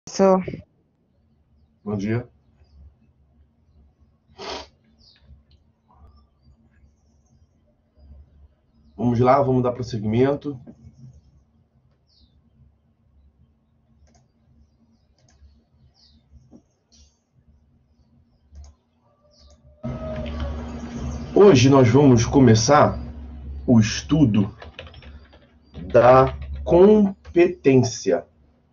Sou. Bom dia. Vamos lá, vamos dar prosseguimento. Hoje nós vamos começar o estudo da competência.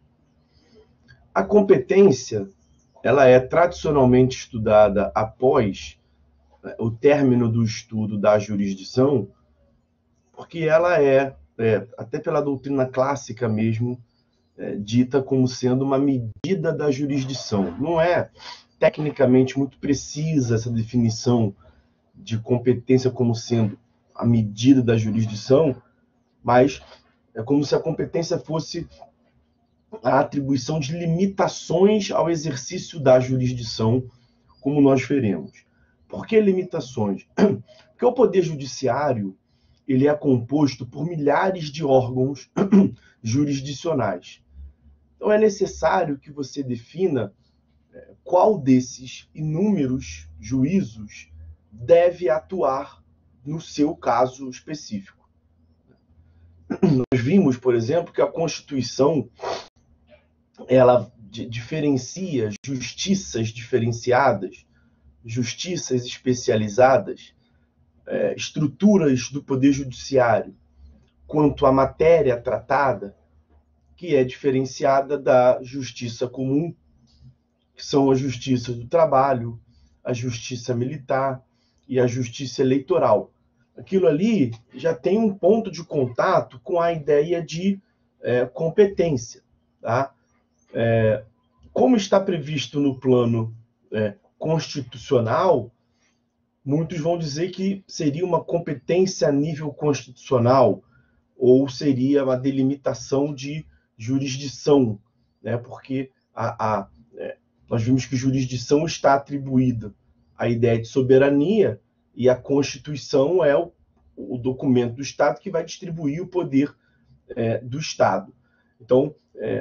A competência, ela é tradicionalmente estudada após o término do estudo da jurisdição, porque ela até pela doutrina clássica mesmo, dita como sendo uma medida da jurisdição. Não é tecnicamente muito precisa essa definição de competência como sendo a medida da jurisdição, mas é como se a competência fosse a atribuição de limitações ao exercício da jurisdição, como nós veremos. Por que limitações? Porque o Poder Judiciário ele é composto por milhares de órgãos jurisdicionais. Então é necessário que você defina qual desses inúmeros juízos deve atuar no seu caso específico. Nós vimos, por exemplo, que a Constituição ela diferencia justiças diferenciadas, justiças especializadas, estruturas do Poder Judiciário, quanto à matéria tratada, que é diferenciada da justiça comum, que são a justiça do trabalho, a justiça militar e a justiça eleitoral. Aquilo ali já tem um ponto de contato com a ideia de competência. Tá? Como está previsto no plano constitucional, muitos vão dizer que seria uma competência a nível constitucional ou seria uma delimitação de jurisdição, né? Porque nós vimos que jurisdição está atribuída à ideia de soberania e a Constituição é o documento do Estado que vai distribuir o poder do Estado. Então,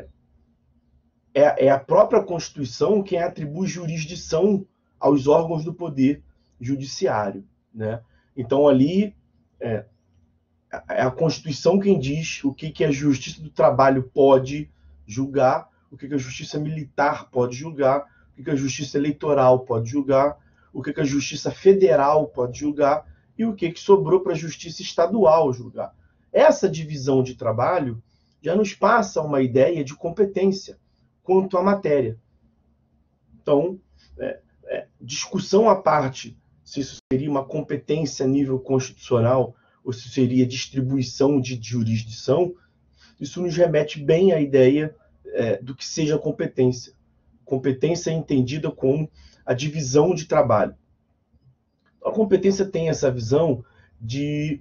é a própria Constituição quem atribui jurisdição aos órgãos do Poder Judiciário, né? Então, ali é a Constituição quem diz o que a Justiça do Trabalho pode julgar, o que a Justiça Militar pode julgar, o que a Justiça Eleitoral pode julgar, o que a Justiça Federal pode julgar e o que sobrou para a Justiça Estadual julgar. Essa divisão de trabalho já nos passa uma ideia de competência quanto à matéria. Então, discussão à parte se isso seria uma competência a nível constitucional ou se seria distribuição de jurisdição, isso nos remete bem à ideia do que seja competência. Competência é entendida como a divisão de trabalho. A competência tem essa visão de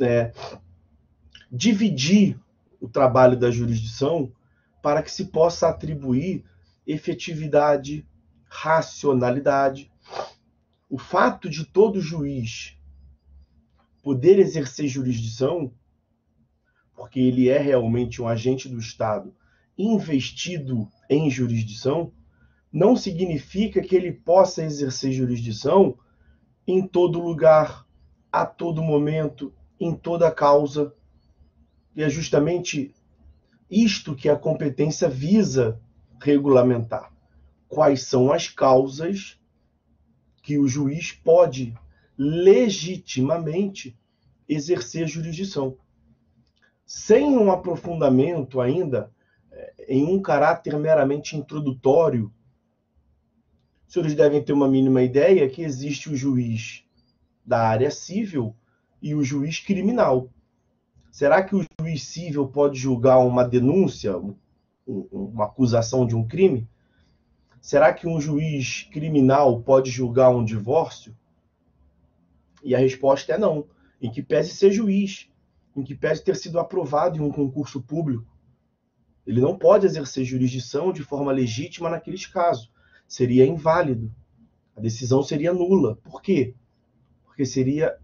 dividir o trabalho da jurisdição para que se possa atribuir efetividade, racionalidade. O fato de todo juiz poder exercer jurisdição, porque ele é realmente um agente do Estado investido em jurisdição, não significa que ele possa exercer jurisdição em todo lugar, a todo momento, em toda causa. E é justamente isto que a competência visa regulamentar. Quais são as causas que o juiz pode legitimamente exercer jurisdição. Sem um aprofundamento ainda em um caráter meramente introdutório, os senhores devem ter uma mínima ideia que existe o juiz da área civil e o juiz criminal. Será que o juiz civil pode julgar uma denúncia, uma acusação de um crime? Será que um juiz criminal pode julgar um divórcio? E a resposta é não. Em que pese ser juiz, em que pese ter sido aprovado em um concurso público, ele não pode exercer jurisdição de forma legítima naqueles casos. Seria inválido. A decisão seria nula. Por quê? Porque seria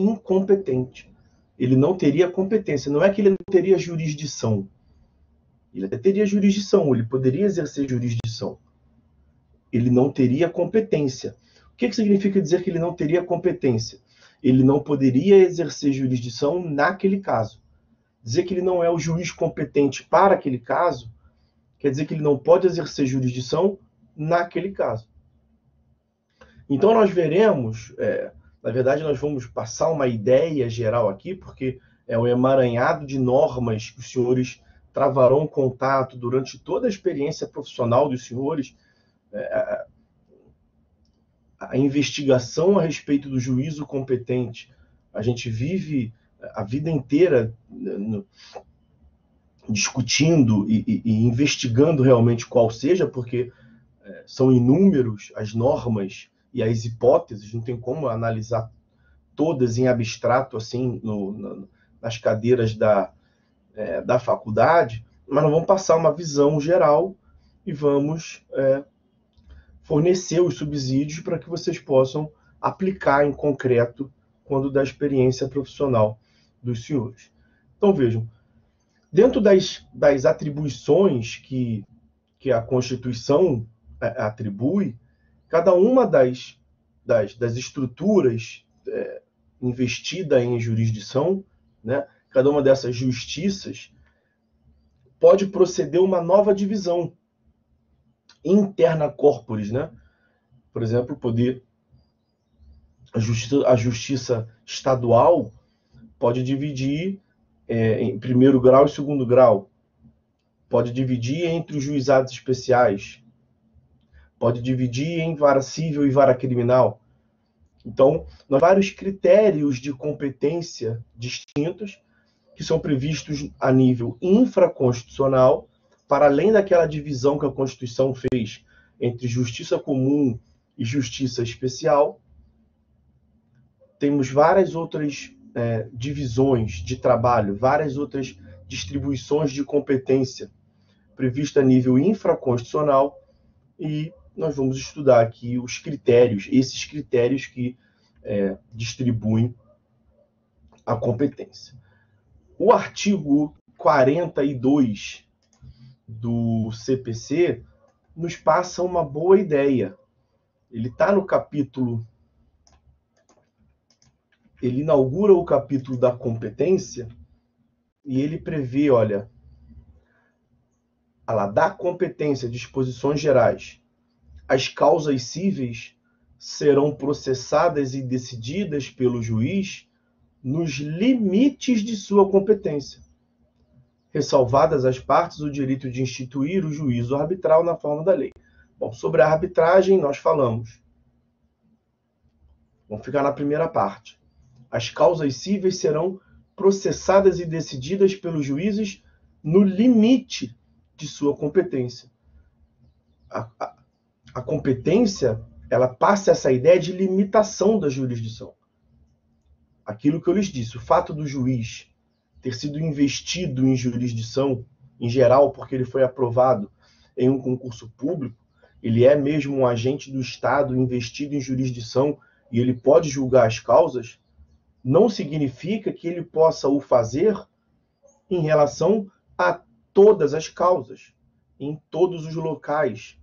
incompetente. Ele não teria competência. Não é que ele não teria jurisdição. Ele até teria jurisdição, ele poderia exercer jurisdição. Ele não teria competência. O que significa dizer que ele não teria competência? Ele não poderia exercer jurisdição naquele caso. Dizer que ele não é o juiz competente para aquele caso, quer dizer que ele não pode exercer jurisdição naquele caso. Então nós veremos, na verdade nós vamos passar uma ideia geral aqui, porque é um emaranhado de normas que os senhores travarão contato durante toda a experiência profissional dos senhores, a investigação a respeito do juízo competente. A gente vive a vida inteira discutindo e investigando realmente qual seja, porque são inúmeros as normas e as hipóteses, não tem como analisar todas em abstrato, assim, nas cadeiras da faculdade, mas nós vamos passar uma visão geral e vamos fornecer os subsídios para que vocês possam aplicar em concreto quando da experiência profissional dos senhores. Então, vejam, dentro das atribuições que a Constituição atribui, cada uma das estruturas investida em jurisdição, né, cada uma dessas justiças pode proceder uma nova divisão interna corporis, né? Por exemplo, a justiça estadual pode dividir em primeiro grau e segundo grau, pode dividir entre os juizados especiais, pode dividir em vara civil e vara criminal. Então, nós temos vários critérios de competência distintos que são previstos a nível infraconstitucional, para além daquela divisão que a Constituição fez entre justiça comum e justiça especial. Temos várias outras divisões de trabalho, várias outras distribuições de competência previstas a nível infraconstitucional, e nós vamos estudar aqui os critérios, esses critérios que distribuem a competência. O artigo 42 do CPC nos passa uma boa ideia. Ele está no capítulo, ele inaugura o capítulo da competência e ele prevê, olha, da competência, disposições gerais. As causas cíveis serão processadas e decididas pelo juiz nos limites de sua competência, ressalvadas as partes o direito de instituir o juízo arbitral na forma da lei. Bom, sobre a arbitragem nós falamos. Vamos ficar na primeira parte. As causas cíveis serão processadas e decididas pelos juízes no limite de sua competência. A competência, ela passa essa ideia de limitação da jurisdição. Aquilo que eu lhes disse, o fato do juiz ter sido investido em jurisdição, em geral, porque ele foi aprovado em um concurso público, ele é mesmo um agente do Estado investido em jurisdição e ele pode julgar as causas, não significa que ele possa o fazer em relação a todas as causas, em todos os locais,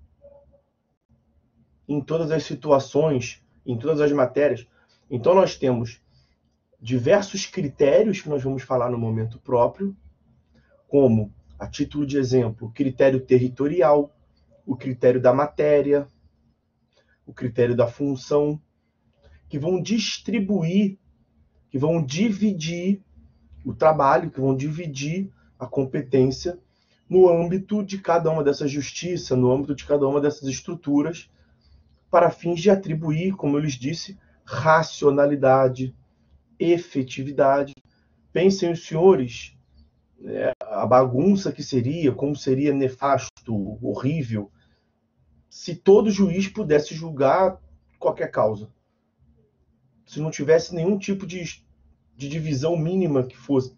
em todas as situações, em todas as matérias. Então nós temos diversos critérios que nós vamos falar no momento próprio, como, a título de exemplo, o critério territorial, o critério da matéria, o critério da função, que vão distribuir, que vão dividir o trabalho, que vão dividir a competência no âmbito de cada uma dessas justiças, no âmbito de cada uma dessas estruturas, para fins de atribuir, como eu lhes disse, racionalidade, efetividade. Pensem os senhores, a bagunça que seria, como seria nefasto, horrível, se todo juiz pudesse julgar qualquer causa. Se não tivesse nenhum tipo de divisão mínima que fosse.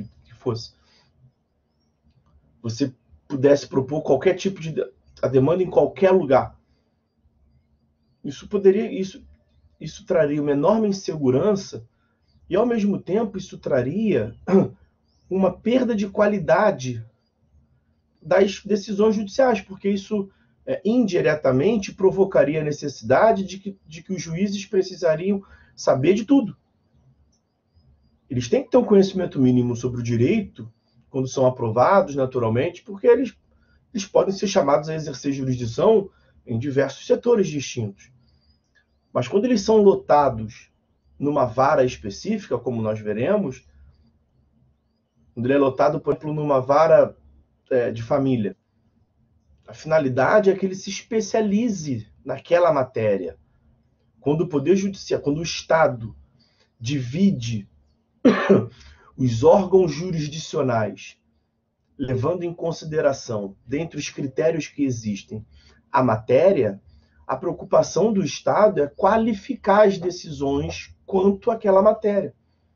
Você pudesse propor qualquer tipo de a demanda em qualquer lugar. Isso traria uma enorme insegurança e, ao mesmo tempo, isso traria uma perda de qualidade das decisões judiciais, porque isso indiretamente provocaria a necessidade de que os juízes precisariam saber de tudo. Eles têm que ter um conhecimento mínimo sobre o direito, quando são aprovados, naturalmente, porque eles podem ser chamados a exercer jurisdição em diversos setores distintos. Mas quando eles são lotados numa vara específica, como nós veremos, quando ele é lotado, por exemplo, numa vara de família, a finalidade é que ele se especialize naquela matéria. Quando o Poder Judiciário, quando o Estado divide os órgãos jurisdicionais, levando em consideração, dentre os critérios que existem, a matéria, a preocupação do Estado é qualificar as decisões quanto àquela matéria.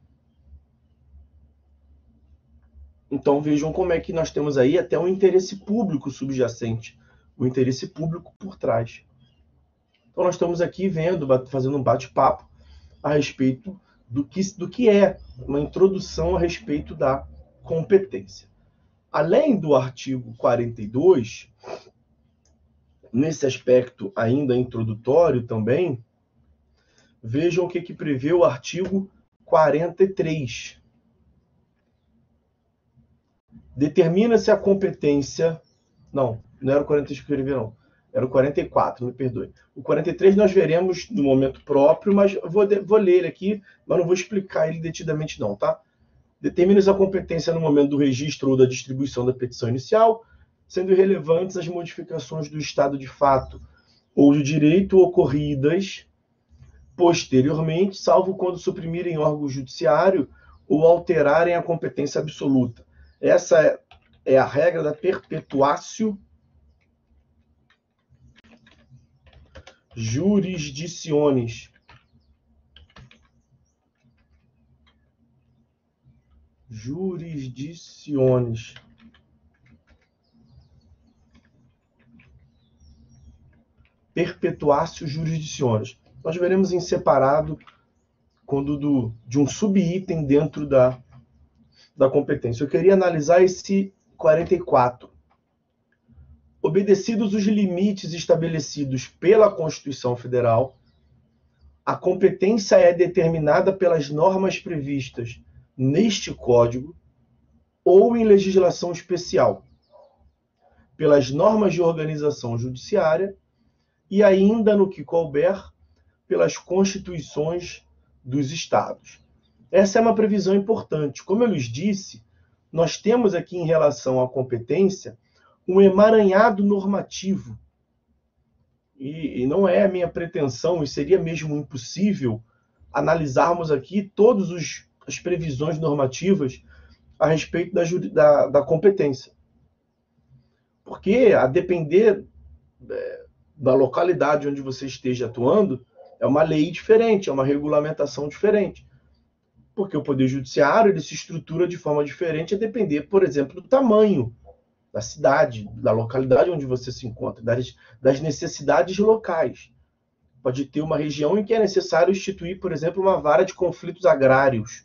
Então vejam como é que nós temos aí até um interesse público subjacente, um interesse público por trás. Então nós estamos aqui vendo, fazendo um bate-papo a respeito do que é uma introdução a respeito da competência. Além do artigo 42, nesse aspecto ainda introdutório também, vejam o que prevê o artigo 43. Determina-se a competência... Não era o 43 que eu escrevi, não. Era o 44, me perdoe. O 43 nós veremos no momento próprio, mas vou ler ele aqui, mas não vou explicar ele detidamente não, tá? Determina-se a competência no momento do registro ou da distribuição da petição inicial, sendo irrelevantes as modificações do estado de fato ou do direito ocorridas posteriormente, salvo quando suprimirem órgão judiciário ou alterarem a competência absoluta. Essa é a regra da perpetuatio jurisdicionis. Jurisdiciones. Perpetuatio jurisdiciones. Nós veremos em separado quando de um subitem dentro da competência. Eu queria analisar esse 44. Obedecidos os limites estabelecidos pela Constituição Federal, a competência é determinada pelas normas previstas neste Código ou em legislação especial, pelas normas de organização judiciária e ainda, no que couber, pelas constituições dos Estados. Essa é uma previsão importante. Como eu lhes disse, nós temos aqui em relação à competência um emaranhado normativo. E não é a minha pretensão, e seria mesmo impossível, analisarmos aqui todas as previsões normativas a respeito da competência. Porque, a depender da localidade onde você esteja atuando, é uma lei diferente, é uma regulamentação diferente. Porque o Poder Judiciário ele se estrutura de forma diferente a depender, por exemplo, do tamanho da cidade, da localidade onde você se encontra, das necessidades locais. Pode ter uma região em que é necessário instituir, por exemplo, uma vara de conflitos agrários.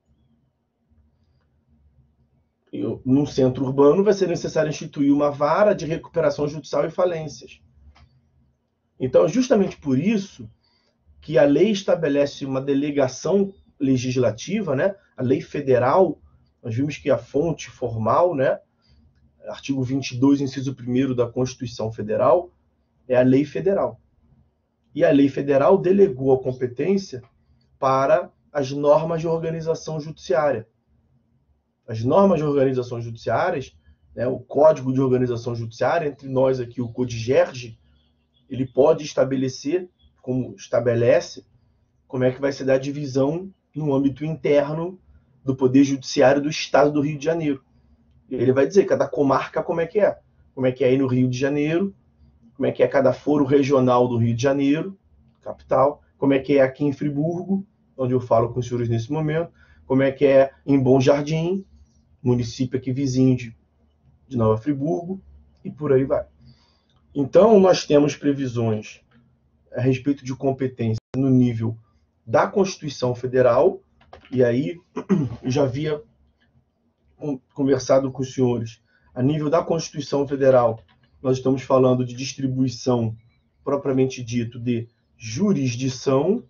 Num centro urbano vai ser necessário instituir uma vara de recuperação judicial e falências. Então, justamente por isso que a lei estabelece uma delegação legislativa, né? A lei federal, nós vimos que a fonte formal, né? Artigo 22, inciso 1º da Constituição Federal, é a lei federal. E a lei federal delegou a competência para as normas de organização judiciária. As normas de organização judiciárias, né, o Código de Organização Judiciária, entre nós aqui o CODIGERJ, ele pode estabelecer, como estabelece, como é que vai se dar a divisão no âmbito interno do Poder Judiciário do Estado do Rio de Janeiro. Ele vai dizer cada comarca como é que é aí no Rio de Janeiro, como é que é cada foro regional do Rio de Janeiro, capital, como é que é aqui em Friburgo, onde eu falo com os senhores nesse momento, como é que é em Bom Jardim, município aqui vizinho de Nova Friburgo, e por aí vai. Então, nós temos previsões a respeito de competência no nível da Constituição Federal, e aí eu já havia conversado com os senhores A nível da Constituição Federal, nós estamos falando de distribuição, propriamente dito, de jurisdição,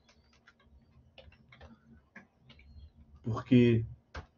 porque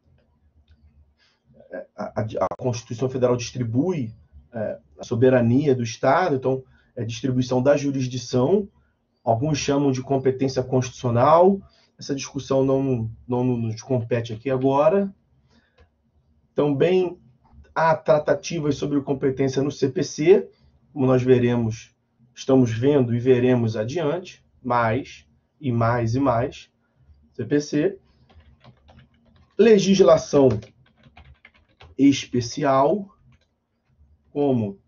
a Constituição Federal distribui a soberania do Estado, então é distribuição da jurisdição. Alguns chamam de competência constitucional. Essa discussão não nos compete aqui agora. Também há tratativas sobre competência no CPC, como nós veremos, estamos vendo e veremos adiante, mais e mais e mais. CPC. Legislação especial, como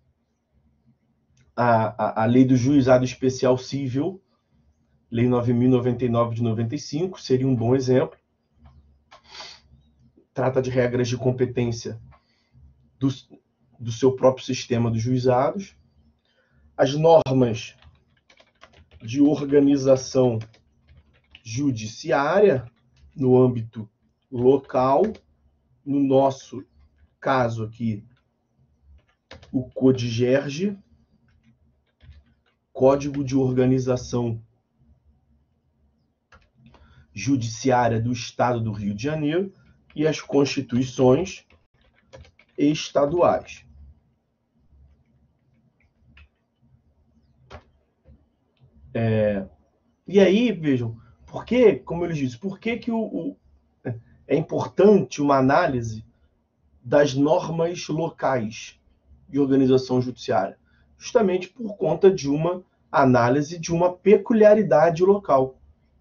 a Lei do Juizado Especial Civil, Lei 9.099 de 95, seria um bom exemplo. Trata de regras de competência do seu próprio sistema dos juizados. As normas de organização judiciária no âmbito local, no nosso caso aqui, o CODIGERGE, Código de Organização Judiciária do Estado do Rio de Janeiro, e as constituições estaduais. E aí, vejam, por que, como eu disse, por que é importante uma análise das normas locais de organização judiciária? Justamente por conta de uma análise de uma peculiaridade local.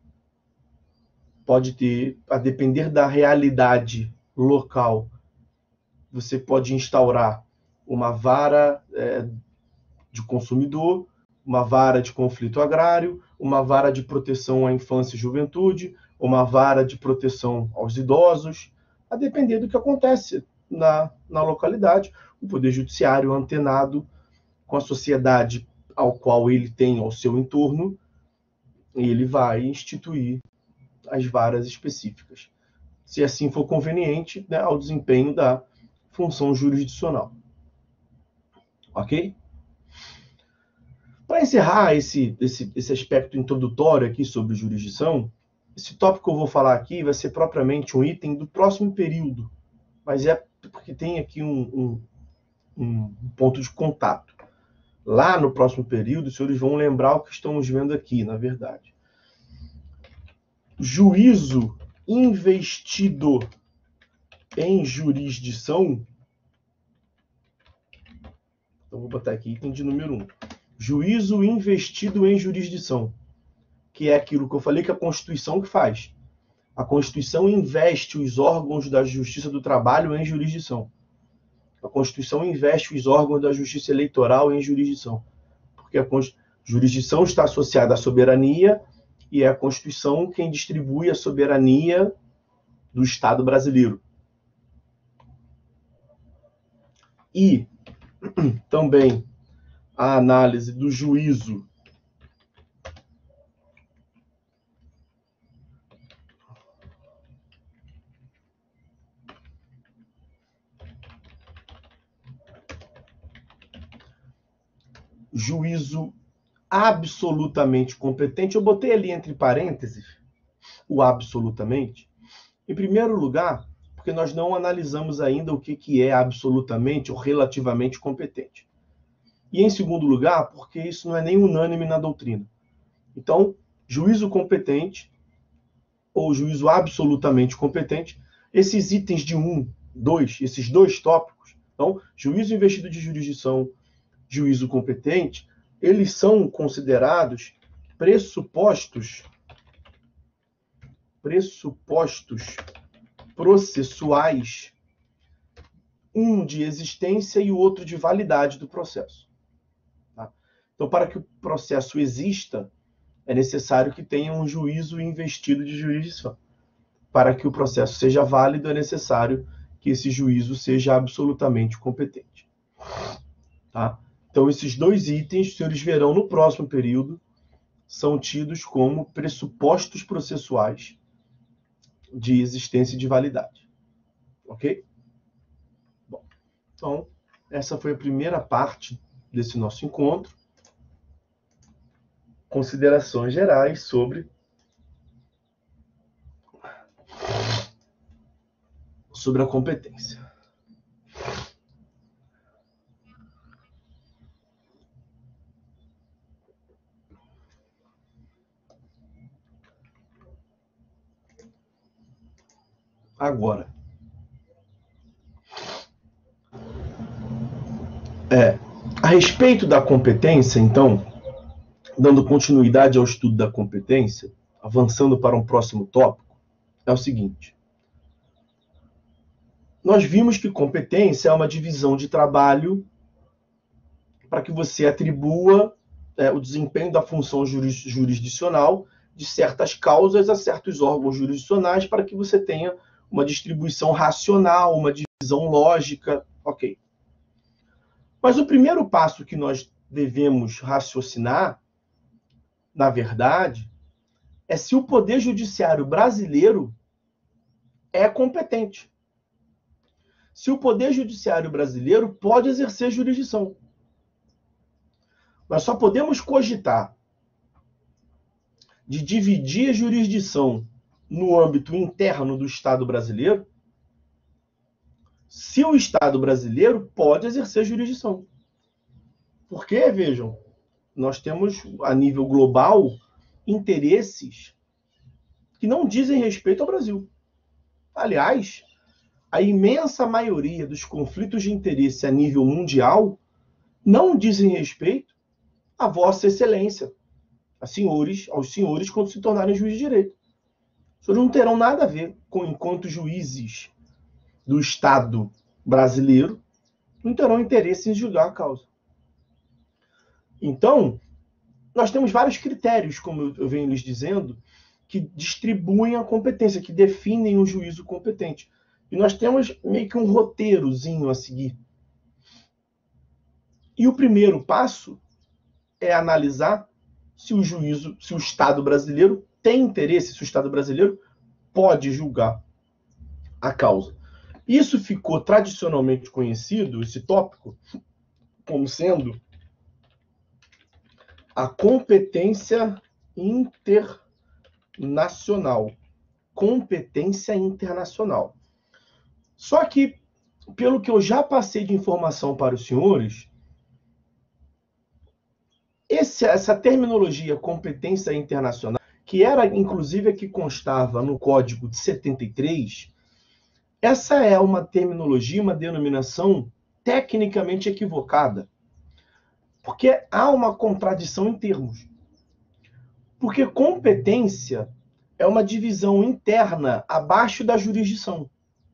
Pode ter, a depender da realidade local, você pode instaurar uma vara de consumidor, uma vara de conflito agrário, uma vara de proteção à infância e juventude, uma vara de proteção aos idosos, a depender do que acontece na localidade. O Poder Judiciário, antenado com a sociedade ao qual ele tem ao seu entorno, ele vai instituir as varas específicas, se assim for conveniente, né, ao desempenho da função jurisdicional. Ok? Para encerrar esse aspecto introdutório aqui sobre jurisdição, esse tópico que eu vou falar aqui vai ser propriamente um item do próximo período, mas é porque tem aqui um ponto de contato. Lá no próximo período, os senhores vão lembrar o que estamos vendo aqui, na verdade. Juízo investido em jurisdição. Então, vou botar aqui item de número 1. Juízo investido em jurisdição, que é aquilo que eu falei que a Constituição que faz. A Constituição investe os órgãos da Justiça do Trabalho em jurisdição. A Constituição investe os órgãos da Justiça Eleitoral em jurisdição. Porque a jurisdição está associada à soberania e é a Constituição quem distribui a soberania do Estado brasileiro. E também a análise do juízo absolutamente competente. Eu botei ali entre parênteses o absolutamente. Em primeiro lugar, porque nós não analisamos ainda o que é absolutamente ou relativamente competente. E em segundo lugar, porque isso não é nem unânime na doutrina. Então, juízo competente ou juízo absolutamente competente, esses itens de 1, 2, esses dois tópicos, então, juízo investido de jurisdição, juízo competente, eles são considerados pressupostos processuais, um de existência e o outro de validade do processo. Tá? Então, para que o processo exista, é necessário que tenha um juízo investido de jurisdição. Para que o processo seja válido, é necessário que esse juízo seja absolutamente competente. Tá? Então, esses dois itens, os senhores verão no próximo período, são tidos como pressupostos processuais de existência e de validade. Ok? Bom, Então, essa foi a primeira parte desse nosso encontro. Considerações gerais sobre a competência. Agora, a respeito da competência, então, dando continuidade ao estudo da competência, avançando para um próximo tópico, é o seguinte. Nós vimos que competência é uma divisão de trabalho para que você atribua o desempenho da função jurisdicional de certas causas a certos órgãos jurisdicionais para que você tenha uma distribuição racional, uma divisão lógica, ok. Mas o primeiro passo que nós devemos raciocinar, na verdade, é se o Poder Judiciário brasileiro é competente. Se o Poder Judiciário brasileiro pode exercer jurisdição. Nós só podemos cogitar de dividir a jurisdição no âmbito interno do Estado brasileiro se o Estado brasileiro pode exercer jurisdição. Porque, vejam, nós temos, a nível global, interesses que não dizem respeito ao Brasil. Aliás, a imensa maioria dos conflitos de interesse a nível mundial não dizem respeito a Vossa Excelência, aos senhores quando se tornarem juízes de direito. Os senhores não terão nada a ver com, enquanto juízes do Estado brasileiro, não terão interesse em julgar a causa. Então, nós temos vários critérios, como eu venho lhes dizendo, que distribuem a competência, que definem o juízo competente. E nós temos meio que um roteirozinho a seguir. E o primeiro passo é analisar se o Estado brasileiro tem interesse, se o Estado brasileiro pode julgar a causa. Isso ficou tradicionalmente conhecido, esse tópico, como sendo a competência internacional. Competência internacional. Só que, pelo que eu já passei de informação para os senhores, essa terminologia competência internacional, que era inclusive a que constava no Código de 73, essa é uma terminologia, uma denominação tecnicamente equivocada. Porque há uma contradição em termos. Porque competência é uma divisão interna abaixo da jurisdição.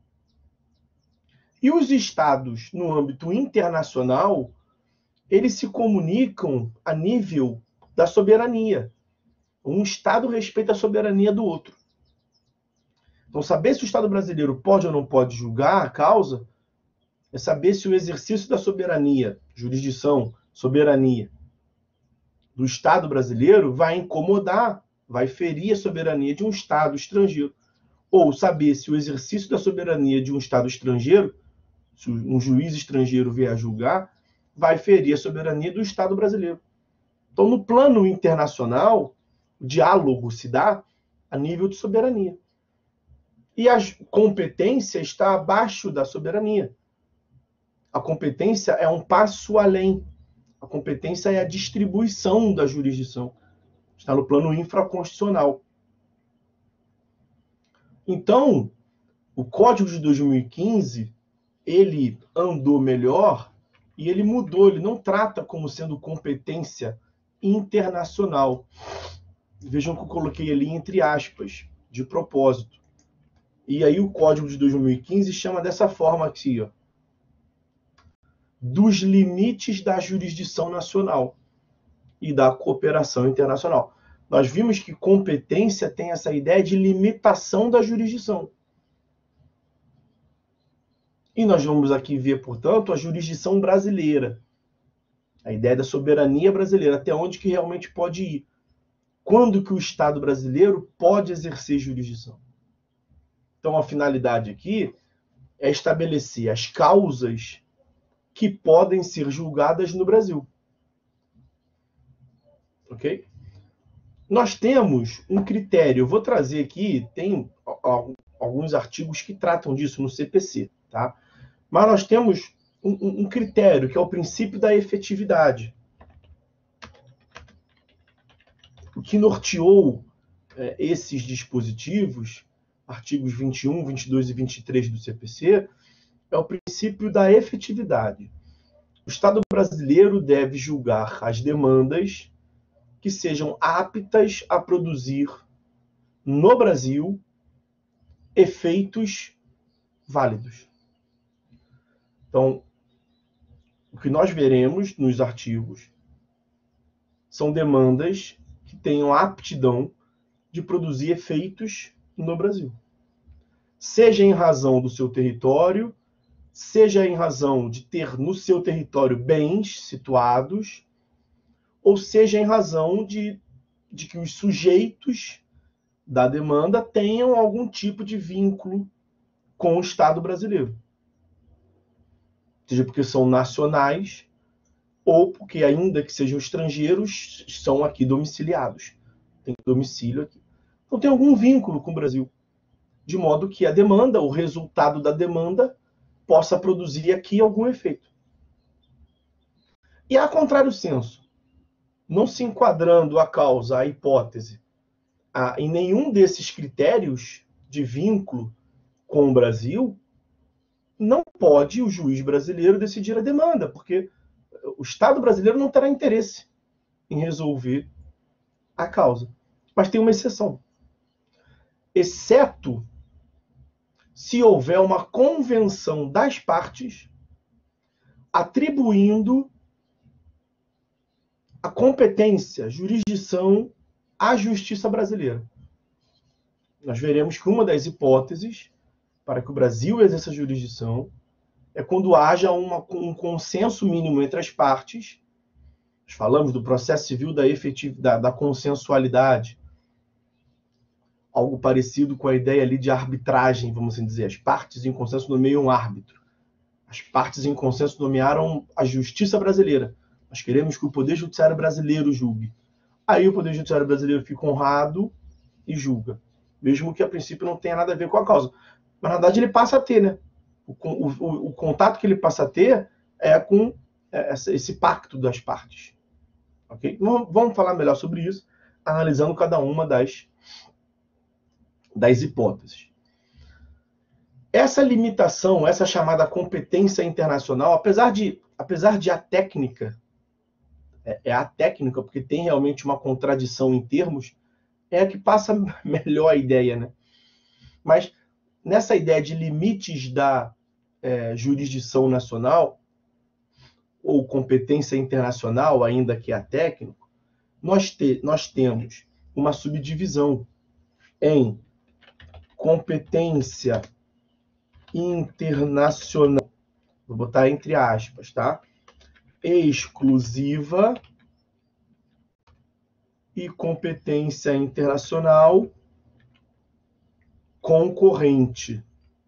E os estados, no âmbito internacional, eles se comunicam a nível da soberania. Um estado respeita a soberania do outro. Então, saber se o Estado brasileiro pode ou não pode julgar a causa é saber se o exercício da soberania, jurisdição, soberania do Estado brasileiro vai incomodar, vai ferir a soberania de um Estado estrangeiro. Ou saber se o exercício da soberania de um Estado estrangeiro, se um juiz estrangeiro vier a julgar, vai ferir a soberania do Estado brasileiro. Então, no plano internacional, o diálogo se dá a nível de soberania. E a competência está abaixo da soberania. A competência é um passo além. A competência é a distribuição da jurisdição. Está no plano infraconstitucional. Então, o Código de 2015, ele andou melhor e ele mudou. Ele não trata como sendo competência internacional. Vejam que eu coloquei ali entre aspas, de propósito. E aí o Código de 2015 chama dessa forma aqui, ó, dos limites da jurisdição nacional e da cooperação internacional. Nós vimos que competência tem essa ideia de limitação da jurisdição. E nós vamos aqui ver, portanto, a jurisdição brasileira. A ideia da soberania brasileira, até onde que realmente pode ir. Quando que o Estado brasileiro pode exercer jurisdição. Então, a finalidade aqui é estabelecer as causas que podem ser julgadas no Brasil. Ok? Nós temos um critério, eu vou trazer aqui, tem alguns artigos que tratam disso no CPC, tá? Mas nós temos um critério, que é o princípio da efetividade. O que norteou esses dispositivos, artigos 21, 22 e 23 do CPC, é o princípio da efetividade. O Estado brasileiro deve julgar as demandas que sejam aptas a produzir no Brasil efeitos válidos. Então, o que nós veremos nos artigos são demandas que tenham aptidão de produzir efeitos no Brasil. Seja em razão do seu território, seja em razão de ter no seu território bens situados, ou seja em razão de que os sujeitos da demanda tenham algum tipo de vínculo com o Estado brasileiro. Seja porque são nacionais, ou porque, ainda que sejam estrangeiros, são aqui domiciliados. Tem domicílio aqui. Então tem algum vínculo com o Brasil, de modo que a demanda, o resultado da demanda, possa produzir aqui algum efeito. E a contrário senso, não se enquadrando a causa, a hipótese, em nenhum desses critérios de vínculo com o Brasil, não pode o juiz brasileiro decidir a demanda, porque o Estado brasileiro não terá interesse em resolver a causa. Mas tem uma exceção. Exceto se houver uma convenção das partes atribuindo a competência, jurisdição à justiça brasileira. Nós veremos que uma das hipóteses para que o Brasil exerça a jurisdição é quando haja um consenso mínimo entre as partes. Nós falamos do processo civil da consensualidade, algo parecido com a ideia ali de arbitragem, vamos assim dizer. As partes em consenso nomeiam um árbitro. As partes em consenso nomearam a justiça brasileira. Nós queremos que o Poder Judiciário brasileiro julgue. Aí o Poder Judiciário brasileiro fica honrado e julga, mesmo que a princípio não tenha nada a ver com a causa. Mas, na verdade, ele passa a ter, né? O contato que ele passa a ter é com esse pacto das partes. Okay? Vamos falar melhor sobre isso, analisando cada uma das hipóteses. Essa limitação, essa chamada competência internacional, apesar de a técnica, a técnica, porque tem realmente uma contradição em termos, é a que passa melhor a ideia, né? Mas nessa ideia de limites da jurisdição nacional, ou competência internacional, ainda que a técnico, nós temos uma subdivisão em competência internacional, vou botar entre aspas, tá? Exclusiva e competência internacional concorrente.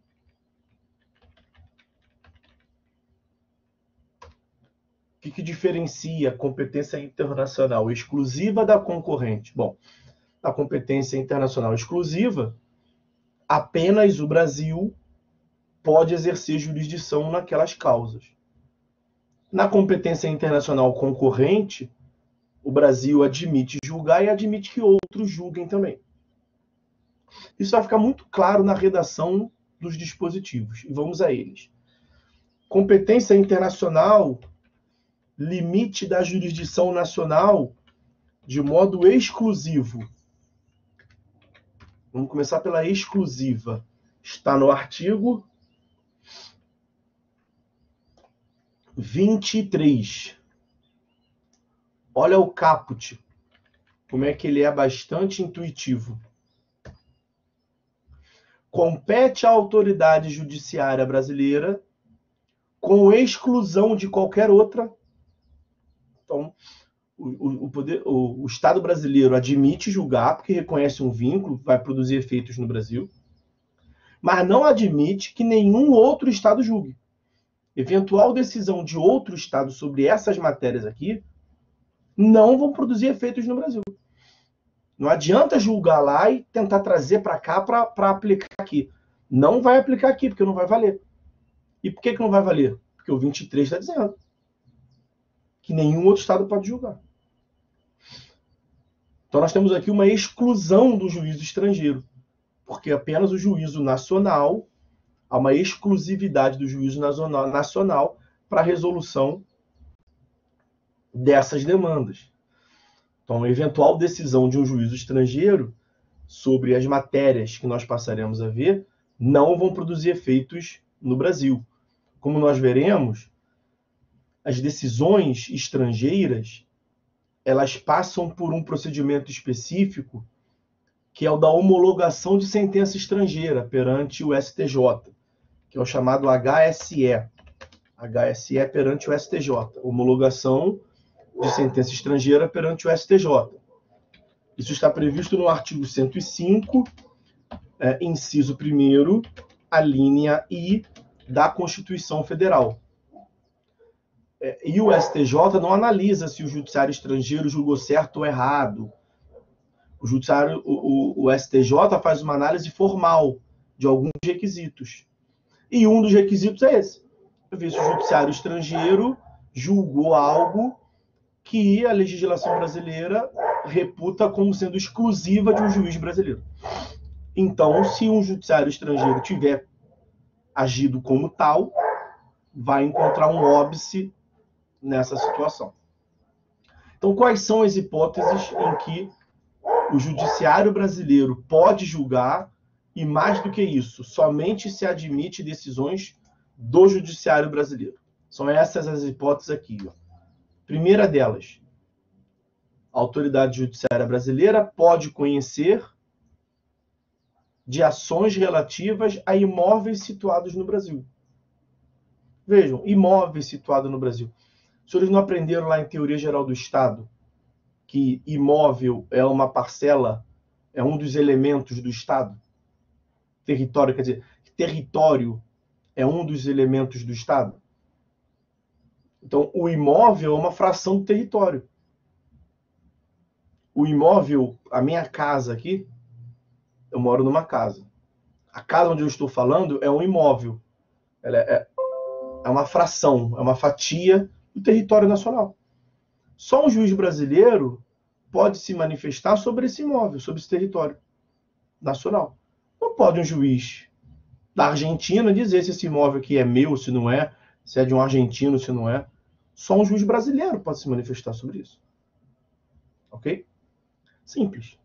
O que diferencia a competência internacional exclusiva da concorrente? Bom, a competência internacional exclusiva, apenas o Brasil pode exercer jurisdição naquelas causas. Na competência internacional concorrente, o Brasil admite julgar e admite que outros julguem também. Isso vai ficar muito claro na redação dos dispositivos. E vamos a eles. Competência internacional, limite da jurisdição nacional de modo exclusivo. Vamos começar pela exclusiva. Está no artigo 23. Olha o caput, como é que ele é bastante intuitivo. Compete à autoridade judiciária brasileira, com exclusão de qualquer outra. Então, o Estado brasileiro admite julgar, porque reconhece um vínculo, vai produzir efeitos no Brasil, mas não admite que nenhum outro Estado julgue. eventual decisão de outro Estado sobre essas matérias aqui não vão produzir efeitos no Brasil. Não adianta julgar lá e tentar trazer para cá para aplicar aqui. Não vai aplicar aqui, porque não vai valer. E por que não vai valer? Porque o 23 está dizendo que nenhum outro Estado pode julgar. Então nós temos aqui uma exclusão do juízo estrangeiro, porque apenas o juízo nacional, há uma exclusividade do juízo nacional para a resolução dessas demandas. Então, a eventual decisão de um juízo estrangeiro sobre as matérias que nós passaremos a ver não vão produzir efeitos no Brasil. Como nós veremos, as decisões estrangeiras, elas passam por um procedimento específico, que é o da homologação de sentença estrangeira perante o STJ, que é o chamado HSE. HSE perante o STJ, homologação de sentença estrangeira perante o STJ. Isso está previsto no artigo 105, inciso 1º, a linha I da Constituição Federal. E o STJ não analisa se o judiciário estrangeiro julgou certo ou errado. O STJ faz uma análise formal de alguns requisitos. E um dos requisitos é esse: ver se o judiciário estrangeiro julgou algo que a legislação brasileira reputa como sendo exclusiva de um juiz brasileiro. Então, se um judiciário estrangeiro tiver agido como tal, vai encontrar um óbice nessa situação. Então, quais são as hipóteses em que o judiciário brasileiro pode julgar e, mais do que isso, somente se admite decisões do judiciário brasileiro? São essas as hipóteses aqui, ó. Primeira delas, a autoridade judiciária brasileira pode conhecer de ações relativas a imóveis situados no Brasil. Vejam, imóveis situados no Brasil. Os senhores não aprenderam lá em Teoria Geral do Estado que imóvel é uma parcela, é um dos elementos do Estado? Território, quer dizer, território é um dos elementos do Estado? Então, o imóvel é uma fração do território. O imóvel, a minha casa aqui, eu moro numa casa. A casa onde eu estou falando é um imóvel. Ela é uma fração, é uma fatia do território nacional. Só um juiz brasileiro pode se manifestar sobre esse imóvel, sobre esse território nacional. Não pode um juiz da Argentina dizer se esse imóvel aqui é meu, se não é, se é de um argentino, se não é. Só um juiz brasileiro pode se manifestar sobre isso. Ok? Simples.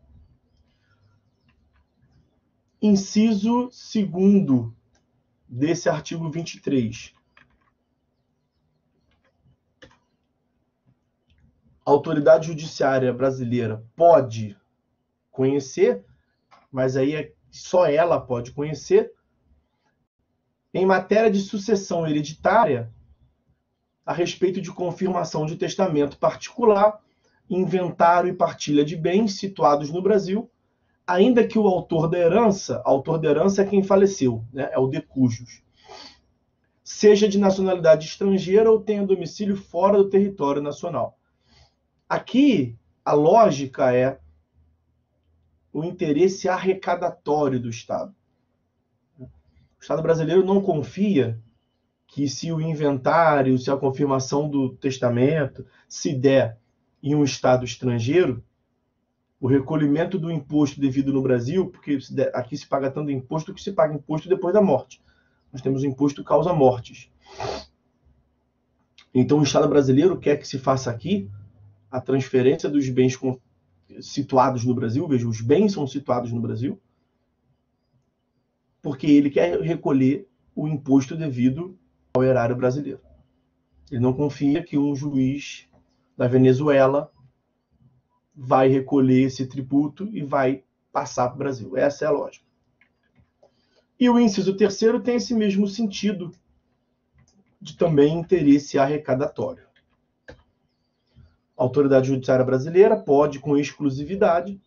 Inciso 2º desse artigo 23. A autoridade judiciária brasileira pode conhecer, mas aí só ela pode conhecer, em matéria de sucessão hereditária, a respeito de confirmação de testamento particular, inventário e partilha de bens situados no Brasil, ainda que o autor da herança é quem faleceu, né? É o de cujos, seja de nacionalidade estrangeira ou tenha domicílio fora do território nacional. Aqui, a lógica é o interesse arrecadatório do Estado. O Estado brasileiro não confia que se o inventário, se a confirmação do testamento se der em um Estado estrangeiro, o recolhimento do imposto devido no Brasil, porque aqui se paga tanto imposto que se paga imposto depois da morte. Nós temos o imposto causa mortes. Então o Estado brasileiro quer que se faça aqui a transferência dos bens situados no Brasil, veja, os bens são situados no Brasil, porque ele quer recolher o imposto devido ao erário brasileiro. Ele não confia que um juiz da Venezuela vai recolher esse tributo e vai passar para o Brasil. Essa é a lógica. E o inciso 3º tem esse mesmo sentido de também interesse arrecadatório. A autoridade judiciária brasileira pode, com exclusividade,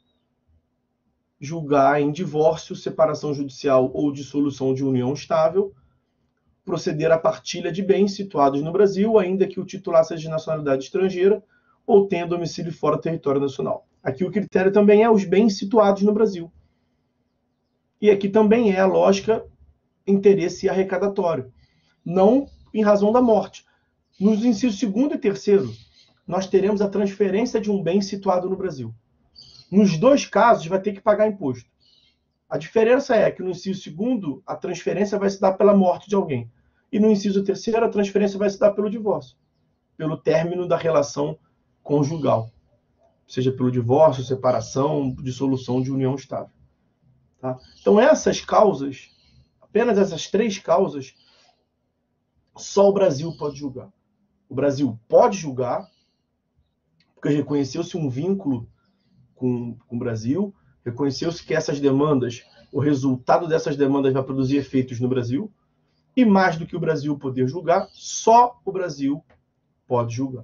julgar em divórcio, separação judicial ou dissolução de união estável, proceder à partilha de bens situados no Brasil, ainda que o titular seja de nacionalidade estrangeira ou tenha domicílio fora do território nacional. Aqui o critério também é os bens situados no Brasil. E aqui também é a lógica interesse arrecadatório, não em razão da morte. Nos incisos 2º e 3º, nós teremos a transferência de um bem situado no Brasil. Nos dois casos, vai ter que pagar imposto. A diferença é que no inciso 2º, a transferência vai se dar pela morte de alguém. E no inciso 3º, a transferência vai se dar pelo divórcio, pelo término da relação conjugal. Seja pelo divórcio, separação, dissolução de união estável. Tá? Então, essas causas, apenas essas 3 causas, só o Brasil pode julgar. O Brasil pode julgar, porque reconheceu-se um vínculo com o Brasil, reconheceu-se que essas demandas, o resultado dessas demandas vai produzir efeitos no Brasil, e mais do que o Brasil poder julgar, só o Brasil pode julgar.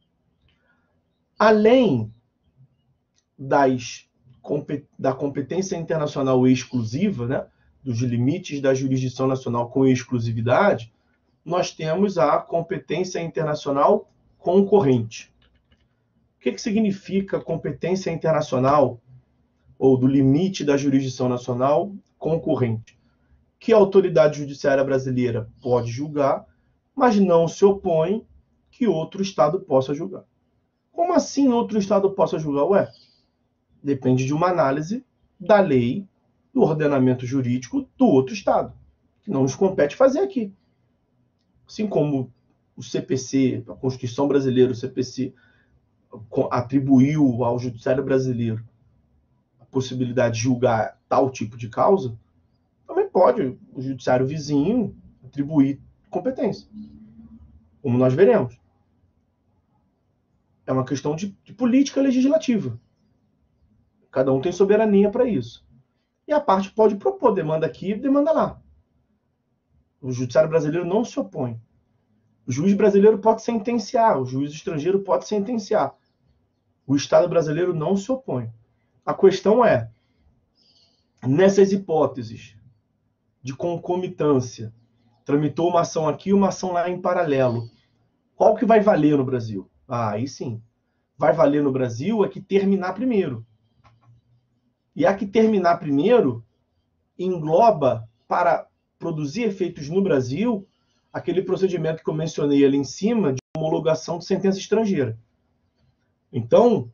Além da competência internacional exclusiva, né, dos limites da jurisdição nacional com exclusividade, nós temos a competência internacional concorrente. O que significa competência internacional ou do limite da jurisdição nacional concorrente? Que a autoridade judiciária brasileira pode julgar, mas não se opõe que outro Estado possa julgar. Como assim outro Estado possa julgar? Ué, depende de uma análise da lei, do ordenamento jurídico do outro Estado, que não nos compete fazer aqui. Assim como o CPC, a Constituição Brasileira, o CPC, atribuiu ao Judiciário Brasileiro a possibilidade de julgar tal tipo de causa, também pode o Judiciário vizinho atribuir competência, como nós veremos. É uma questão de política legislativa. Cada um tem soberania para isso. E a parte pode propor demanda aqui e demanda lá. O Judiciário Brasileiro não se opõe. O juiz brasileiro pode sentenciar, o juiz estrangeiro pode sentenciar. O Estado brasileiro não se opõe. A questão é, nessas hipóteses de concomitância, tramitou uma ação aqui e uma ação lá em paralelo, qual que vai valer no Brasil? Aí sim. Vai valer no Brasil a que terminar primeiro. E a que terminar primeiro engloba, para produzir efeitos no Brasil, aquele procedimento que eu mencionei ali em cima de homologação de sentença estrangeira. Então,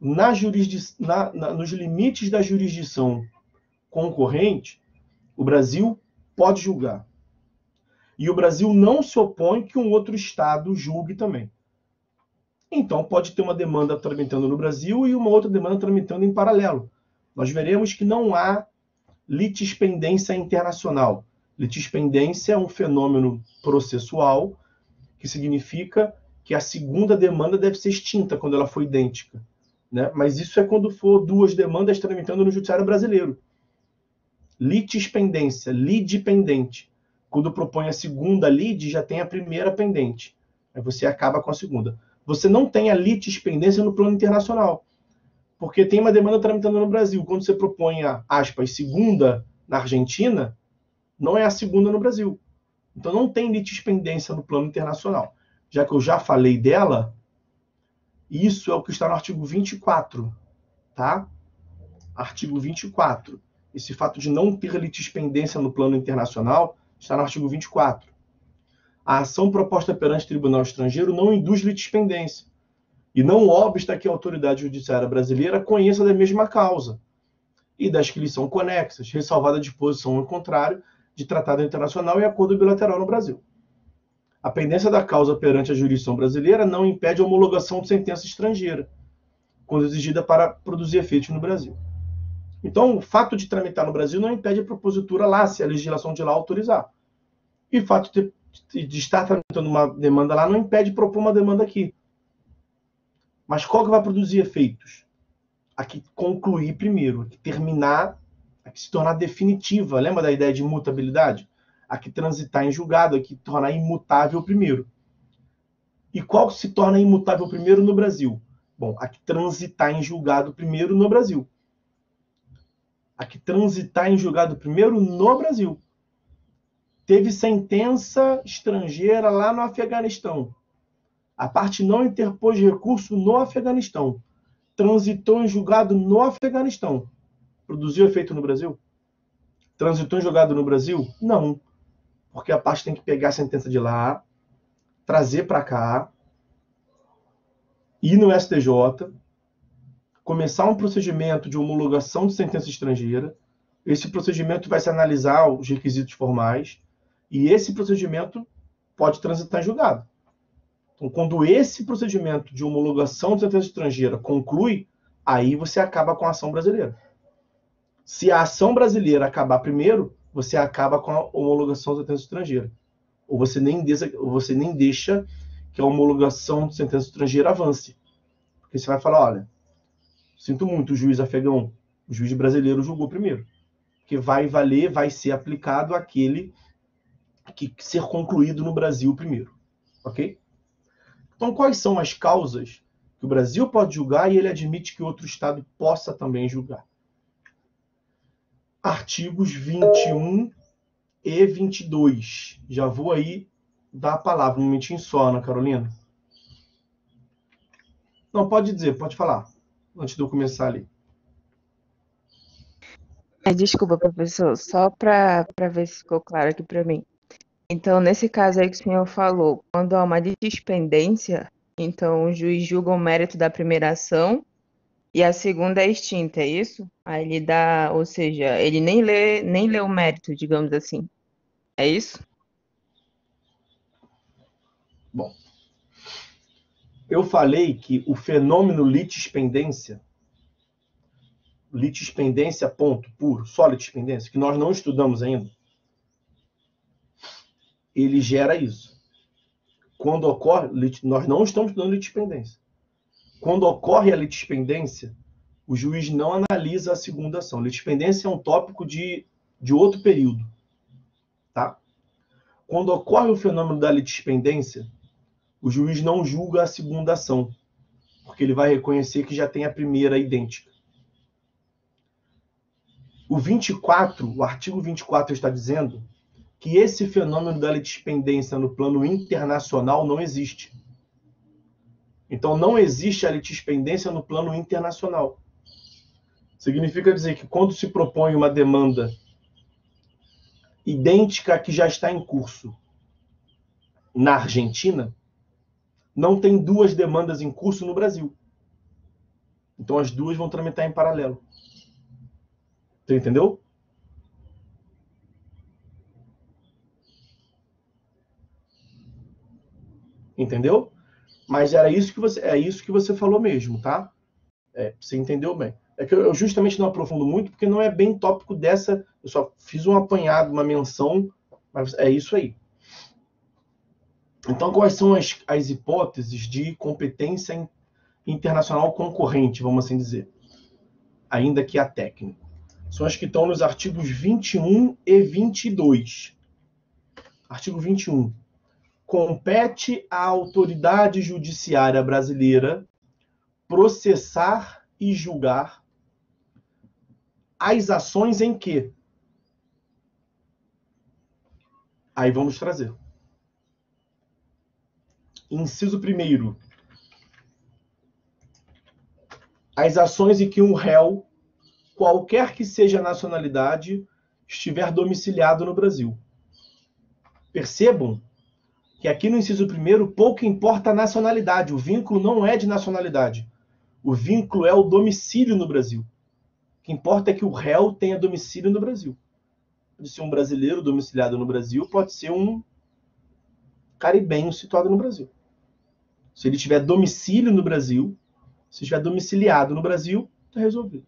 nos limites da jurisdição concorrente, o Brasil pode julgar. E o Brasil não se opõe que um outro Estado julgue também. Então, pode ter uma demanda tramitando no Brasil e uma outra demanda tramitando em paralelo. Nós veremos que não há litispendência internacional. Litispendência é um fenômeno processual que significa que a segunda demanda deve ser extinta quando ela for idêntica. Né? Mas isso é quando for 2 demandas tramitando no Judiciário Brasileiro. Litispendência, lide pendente. Quando propõe a segunda lide, já tem a primeira pendente. Aí você acaba com a segunda. Você não tem a litispendência no plano internacional. Porque tem uma demanda tramitando no Brasil. Quando você propõe a, aspas, segunda na Argentina, não é a segunda no Brasil. Então não tem litispendência no plano internacional. Já que eu já falei dela, isso é o que está no artigo 24, tá? Artigo 24. Esse fato de não ter litispendência no plano internacional está no artigo 24. A ação proposta perante o Tribunal Estrangeiro não induz litispendência. E não obsta que a autoridade judiciária brasileira conheça da mesma causa e das que lhe são conexas, ressalvada a disposição ao contrário de tratado internacional e acordo bilateral no Brasil. A pendência da causa perante a jurisdição brasileira não impede a homologação de sentença estrangeira, quando exigida para produzir efeitos no Brasil. Então, o fato de tramitar no Brasil não impede a propositura lá, se a legislação de lá autorizar. E o fato de estar tramitando uma demanda lá não impede propor uma demanda aqui. Mas qual que vai produzir efeitos? A que concluir primeiro, a que terminar, a que se tornar definitiva. Lembra da ideia de imutabilidade? A que transitar em julgado, a que tornar imutável primeiro. E qual se torna imutável primeiro no Brasil? Bom, a que transitar em julgado primeiro no Brasil. A que transitar em julgado primeiro no Brasil. teve sentença estrangeira lá no Afeganistão. A parte não interpôs recurso no Afeganistão. Transitou em julgado no Afeganistão. Produziu efeito no Brasil? Transitou em julgado no Brasil? Não. Porque a parte tem que pegar a sentença de lá, trazer para cá, ir no STJ, começar um procedimento de homologação de sentença estrangeira. Esse procedimento vai se analisar os requisitos formais e esse procedimento pode transitar em julgado. Então, quando esse procedimento de homologação de sentença estrangeira conclui, aí você acaba com a ação brasileira. Se a ação brasileira acabar primeiro, você acaba com a homologação de sentença estrangeira. Ou você nem deixa que a homologação de sentença estrangeira avance. Porque você vai falar, olha, sinto muito, o juiz afegão, o juiz brasileiro julgou primeiro. Que vai valer, vai ser aplicado aquele que ser concluído no Brasil primeiro. Ok? Então, quais são as causas que o Brasil pode julgar e ele admite que outro Estado possa também julgar? Artigos 21 e 22. Já vou aí dar a palavra um momentinho só, Ana Carolina. Não, pode dizer, pode falar, antes de eu começar ali. Desculpa, professor, só para ver se ficou claro aqui para mim. Então, nesse caso aí que o senhor falou, quando há uma litispendência, então o juiz julga o mérito da primeira ação e a segunda é extinta, é isso? Aí ele dá, ou seja, ele nem lê o mérito, digamos assim. É isso? Bom, eu falei que o fenômeno litispendência, ponto, puro, só litispendência, que nós não estudamos ainda, ele gera isso. Quando ocorre, nós não estamos estudando litispendência. Quando ocorre a litispendência, o juiz não analisa a segunda ação. Litispendência é um tópico de outro período. Tá? Quando ocorre o fenômeno da litispendência, o juiz não julga a segunda ação, porque ele vai reconhecer que já tem a primeira idêntica. O artigo 24 está dizendo que esse fenômeno da litispendência no plano internacional não existe. Então, não existe a litispendência no plano internacional. Significa dizer que quando se propõe uma demanda idêntica à que já está em curso na Argentina, não tem duas demandas em curso no Brasil. Então, as duas vão tramitar em paralelo. Você entendeu? Entendeu? Mas é isso que você falou mesmo, tá? Você entendeu bem. É que eu justamente não aprofundo muito, porque não é bem tópico dessa. Eu só fiz um apanhado, uma menção, mas é isso aí. Então, quais são as hipóteses de competência internacional concorrente, vamos assim dizer? Ainda que a técnica. São as que estão nos artigos 21 e 22. Artigo 21. Compete à autoridade judiciária brasileira processar e julgar as ações em que? Aí vamos trazer. Inciso 1º. As ações em que um réu, qualquer que seja a nacionalidade, estiver domiciliado no Brasil. Percebam que aqui no inciso 1º pouco importa a nacionalidade. O vínculo não é de nacionalidade. O vínculo é o domicílio no Brasil. O que importa é que o réu tenha domicílio no Brasil. Pode ser um brasileiro domiciliado no Brasil, pode ser um caribenho situado no Brasil. Se ele tiver domicílio no Brasil, se estiver domiciliado no Brasil, está resolvido.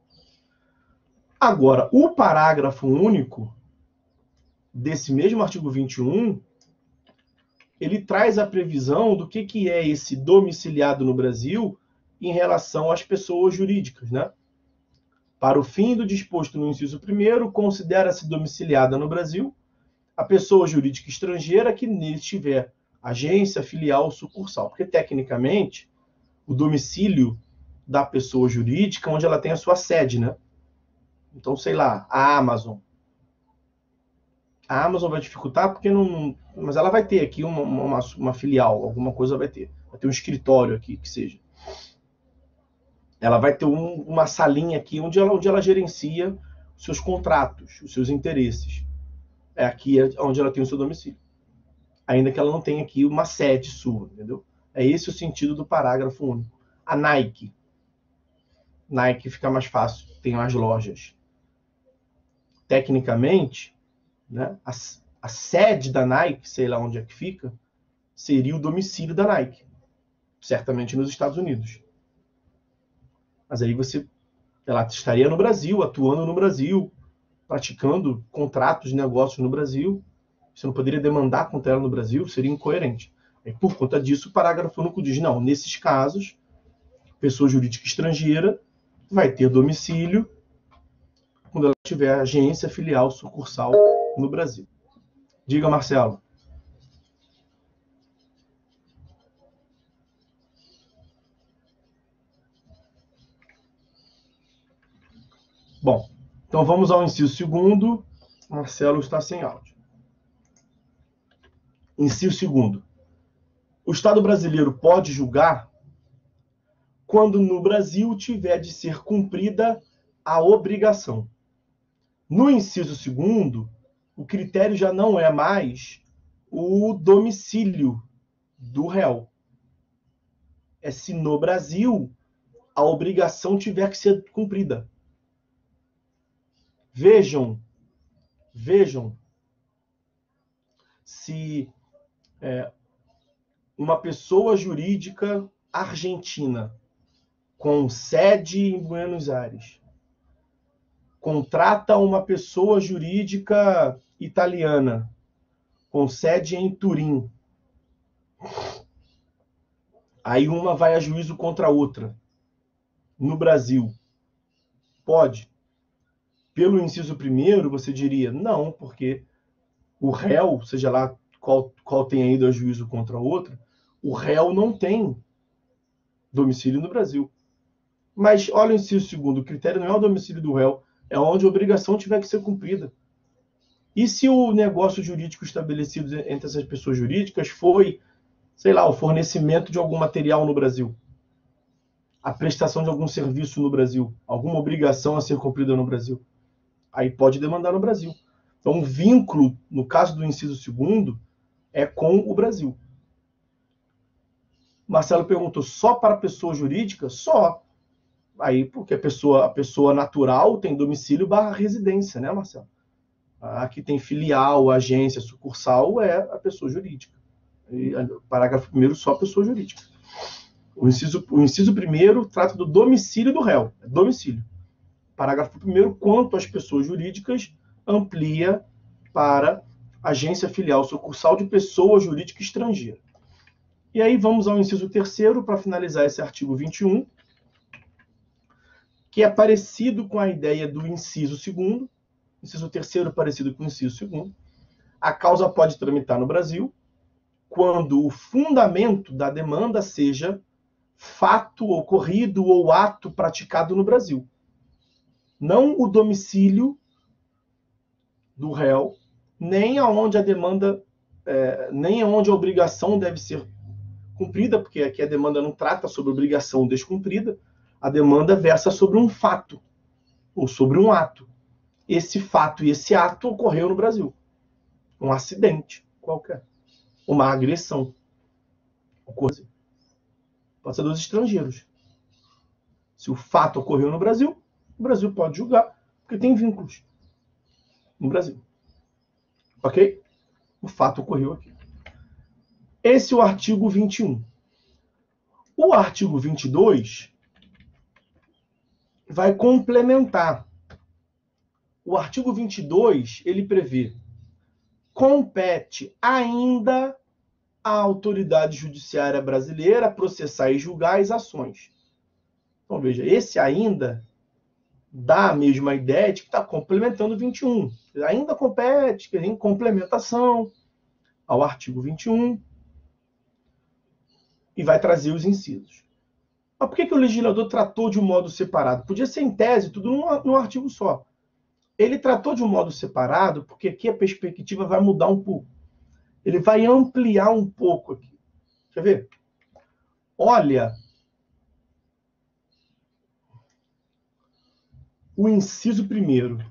Agora, o parágrafo único desse mesmo artigo 21, ele traz a previsão do que é esse domiciliado no Brasil em relação às pessoas jurídicas, né? Para o fim do disposto no inciso 1º, considera-se domiciliada no Brasil a pessoa jurídica estrangeira que nele tiver agência, filial ou sucursal. Porque, tecnicamente, o domicílio da pessoa jurídica é onde ela tem a sua sede, né? Então, sei lá, a Amazon. A Amazon vai dificultar porque não. Mas ela vai ter aqui uma filial, alguma coisa vai ter. Vai ter um escritório aqui, que seja. Ela vai ter uma salinha aqui onde ela gerencia os seus contratos, os seus interesses. É aqui onde ela tem o seu domicílio. Ainda que ela não tenha aqui uma sede sua, entendeu? É esse o sentido do parágrafo único. A Nike. Nike fica mais fácil, tem mais lojas. Tecnicamente, né, a sede da Nike, sei lá onde é que fica, seria o domicílio da Nike. Certamente nos Estados Unidos. Mas aí ela estaria no Brasil, atuando no Brasil, praticando contratos de negócios no Brasil. Você não poderia demandar contra ela no Brasil, seria incoerente. E por conta disso, o parágrafo único diz, não, nesses casos, pessoa jurídica estrangeira vai ter domicílio quando ela tiver agência, filial, sucursal no Brasil. Diga, Marcelo. Bom, então vamos ao inciso segundo. Marcelo está sem áudio. Inciso segundo. O Estado brasileiro pode julgar quando no Brasil tiver de ser cumprida a obrigação. No inciso segundo, o critério já não é mais o domicílio do réu. É se no Brasil a obrigação tiver que ser cumprida. Vejam se uma pessoa jurídica argentina com sede em Buenos Aires contrata uma pessoa jurídica italiana com sede em Turim. Aí uma vai a juízo contra a outra. No Brasil. Pode. Pelo inciso primeiro, você diria, não, porque o réu, seja lá qual tenha ido a juízo contra a outra, o réu não tem domicílio no Brasil. Mas olha o inciso segundo, o critério não é o domicílio do réu, é onde a obrigação tiver que ser cumprida. E se o negócio jurídico estabelecido entre essas pessoas jurídicas foi, sei lá, o fornecimento de algum material no Brasil, a prestação de algum serviço no Brasil, alguma obrigação a ser cumprida no Brasil, aí pode demandar no Brasil. Então, o vínculo, no caso do inciso segundo, é com o Brasil. Marcelo perguntou, só para pessoa jurídica? Só. Aí, porque a pessoa natural tem domicílio / residência, né, Marcelo? Aqui tem filial, agência, sucursal, é a pessoa jurídica. E, parágrafo 1º, só pessoa jurídica. O inciso primeiro trata do domicílio do réu. É domicílio. Parágrafo 1º, quanto às pessoas jurídicas, amplia para agência, filial, sucursal de pessoa jurídica estrangeira. E aí vamos ao inciso terceiro, para finalizar esse artigo 21, que é parecido com a ideia do inciso segundo, inciso terceiro parecido com o inciso segundo. A causa pode tramitar no Brasil quando o fundamento da demanda seja fato ocorrido ou ato praticado no Brasil. Não o domicílio do réu, nem aonde a demanda, nem aonde a obrigação deve ser cumprida, porque aqui a demanda não trata sobre obrigação descumprida, a demanda versa sobre um fato, ou sobre um ato. Esse fato e esse ato ocorreu no Brasil. Um acidente qualquer. Uma agressão. Pode ser dos estrangeiros. Se o fato ocorreu no Brasil, o Brasil pode julgar, porque tem vínculos no Brasil. Ok? O fato ocorreu aqui. Esse é o artigo 21. O artigo 22 vai complementar. O artigo 22, ele prevê: compete ainda à autoridade judiciária brasileira processar e julgar as ações. Então, veja, esse ainda dá a mesma ideia de que está complementando o 21. Ainda compete, em complementação ao artigo 21, e vai trazer os incisos. Mas por que o legislador tratou de um modo separado? Podia ser em tese, tudo num artigo só. Ele tratou de um modo separado, porque aqui a perspectiva vai mudar um pouco. Ele vai ampliar um pouco aqui. Quer ver? Olha o inciso 1º.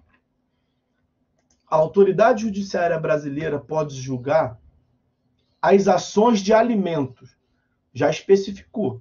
A autoridade judiciária brasileira pode julgar as ações de alimentos. Já especificou.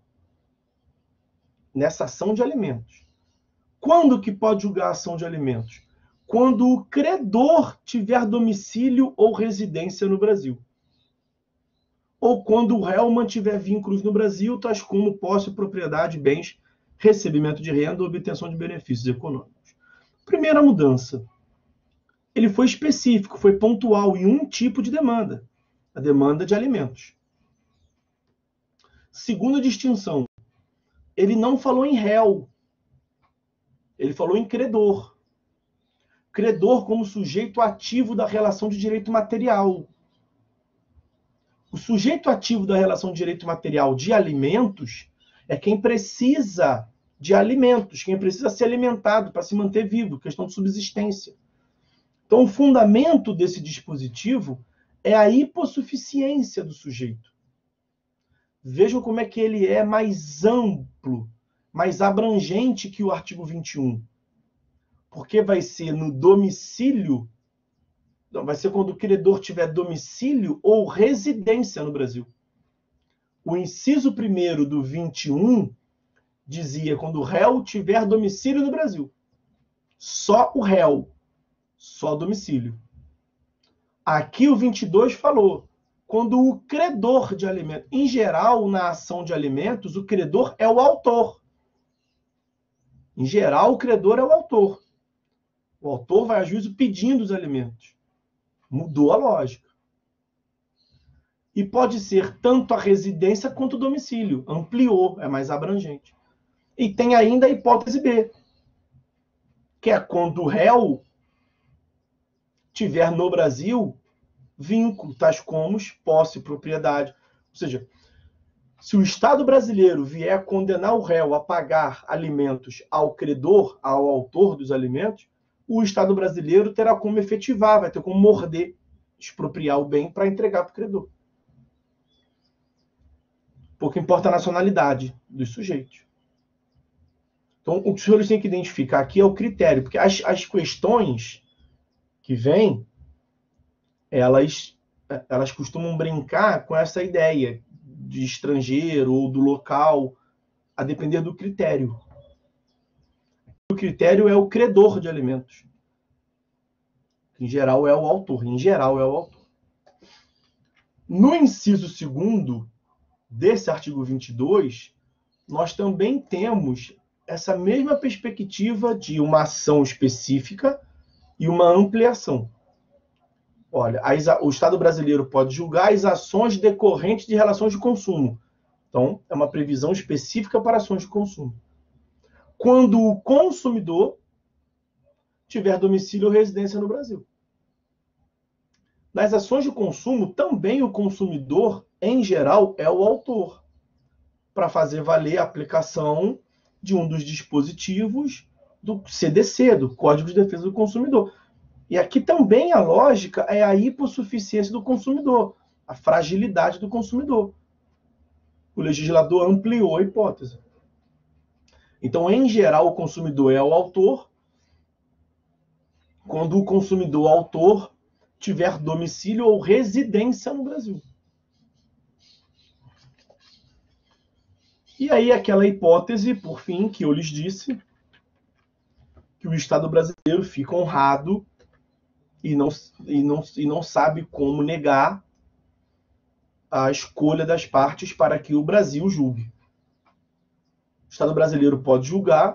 Nessa ação de alimentos. Quando que pode julgar a ação de alimentos? Quando o credor tiver domicílio ou residência no Brasil. Ou quando o réu mantiver vínculos no Brasil, tais como posse, propriedade, bens, recebimento de renda ou obtenção de benefícios econômicos. Primeira mudança. Ele foi específico, foi pontual em um tipo de demanda, a demanda de alimentos. Segunda distinção. Ele não falou em réu, ele falou em credor. Credor como sujeito ativo da relação de direito material. O sujeito ativo da relação de direito material de alimentos é quem precisa de alimentos, quem precisa ser alimentado para se manter vivo, questão de subsistência. Então, o fundamento desse dispositivo é a hipossuficiência do sujeito. Vejam como é que ele é mais amplo, mais abrangente que o artigo 21. Porque vai ser no domicílio, não, vai ser quando o credor tiver domicílio ou residência no Brasil. O inciso 1º do 21 dizia quando o réu tiver domicílio no Brasil. Só o réu, só domicílio. Aqui o 22 falou quando o credor de alimentos, em geral, na ação de alimentos, o credor é o autor. Em geral, o credor é o autor. O autor vai a juízo pedindo os alimentos. Mudou a lógica. E pode ser tanto a residência quanto o domicílio. Ampliou, é mais abrangente. E tem ainda a hipótese B, que é quando o réu tiver no Brasil vínculo, tais como posse e propriedade. Ou seja, se o Estado brasileiro vier condenar o réu a pagar alimentos ao credor, ao autor dos alimentos, o Estado brasileiro terá como efetivar, vai ter como morder, expropriar o bem para entregar para o credor. Pouco importa a nacionalidade dos sujeitos. Então, o que os senhores têm que identificar aqui é o critério, porque as questões que vêm, elas costumam brincar com essa ideia de estrangeiro ou do local, a depender do critério. O critério é o credor de alimentos. Em geral é o autor. Em geral é o autor. No inciso 2º desse artigo 22, nós também temos essa mesma perspectiva de uma ação específica e uma ampliação. Olha, o Estado brasileiro pode julgar as ações decorrentes de relações de consumo. Então, é uma previsão específica para ações de consumo. Quando o consumidor tiver domicílio ou residência no Brasil. Nas ações de consumo, também o consumidor, em geral, é o autor, para fazer valer a aplicação de um dos dispositivos do CDC, do Código de Defesa do Consumidor. E aqui também a lógica é a hipossuficiência do consumidor, a fragilidade do consumidor. O legislador ampliou a hipótese. Então, em geral, o consumidor é o autor. Quando o consumidor autor tiver domicílio ou residência no Brasil. E aí aquela hipótese, por fim, que eu lhes disse, que o Estado brasileiro fica honrado e não sabe como negar a escolha das partes para que o Brasil julgue. O Estado brasileiro pode julgar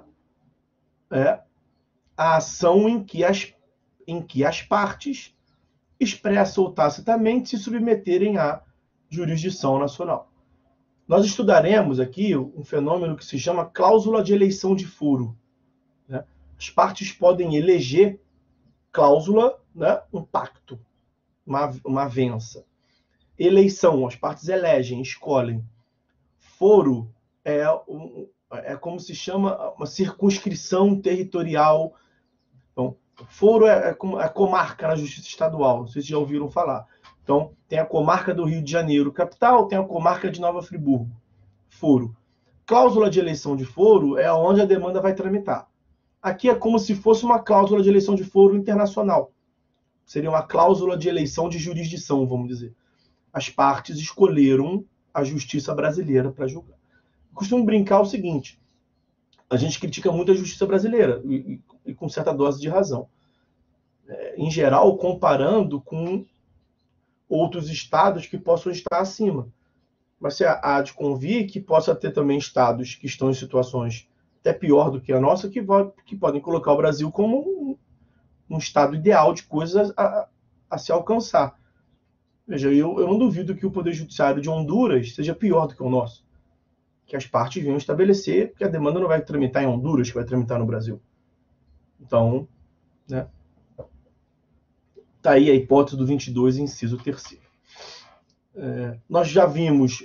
a ação em que as partes expressa ou tacitamente se submeterem à jurisdição nacional. Nós estudaremos aqui um fenômeno que se chama cláusula de eleição de foro. As partes podem eleger cláusula, um pacto, uma avença. Eleição, as partes elegem, escolhem. Foro é como se chama uma circunscrição territorial. Então, Foro é a comarca na Justiça Estadual, não sei se já ouviram falar. Então, tem a comarca do Rio de Janeiro, capital, tem a comarca de Nova Friburgo, foro. Cláusula de eleição de foro é onde a demanda vai tramitar. Aqui é como se fosse uma cláusula de eleição de foro internacional. Seria uma cláusula de eleição de jurisdição, vamos dizer. As partes escolheram a justiça brasileira para julgar. Eu costumo brincar o seguinte: a gente critica muito a justiça brasileira, e com certa dose de razão. Em geral, comparando com outros estados que possam estar acima. Mas você há de convir que possa ter também estados que estão em situações até pior do que a nossa, que podem colocar o Brasil como um estado ideal de coisas a se alcançar. Veja, eu não duvido que o Poder Judiciário de Honduras seja pior do que o nosso. Que as partes venham estabelecer que a demanda não vai tramitar em Honduras, que vai tramitar no Brasil. Então, né? Está aí a hipótese do 22, inciso 3º. Nós já vimos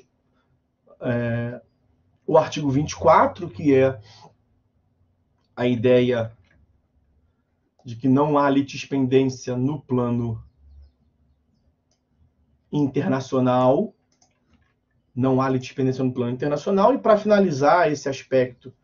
o artigo 24, que é a ideia de que não há litispendência no plano internacional. Não há litispendência no plano internacional. E para finalizar esse aspecto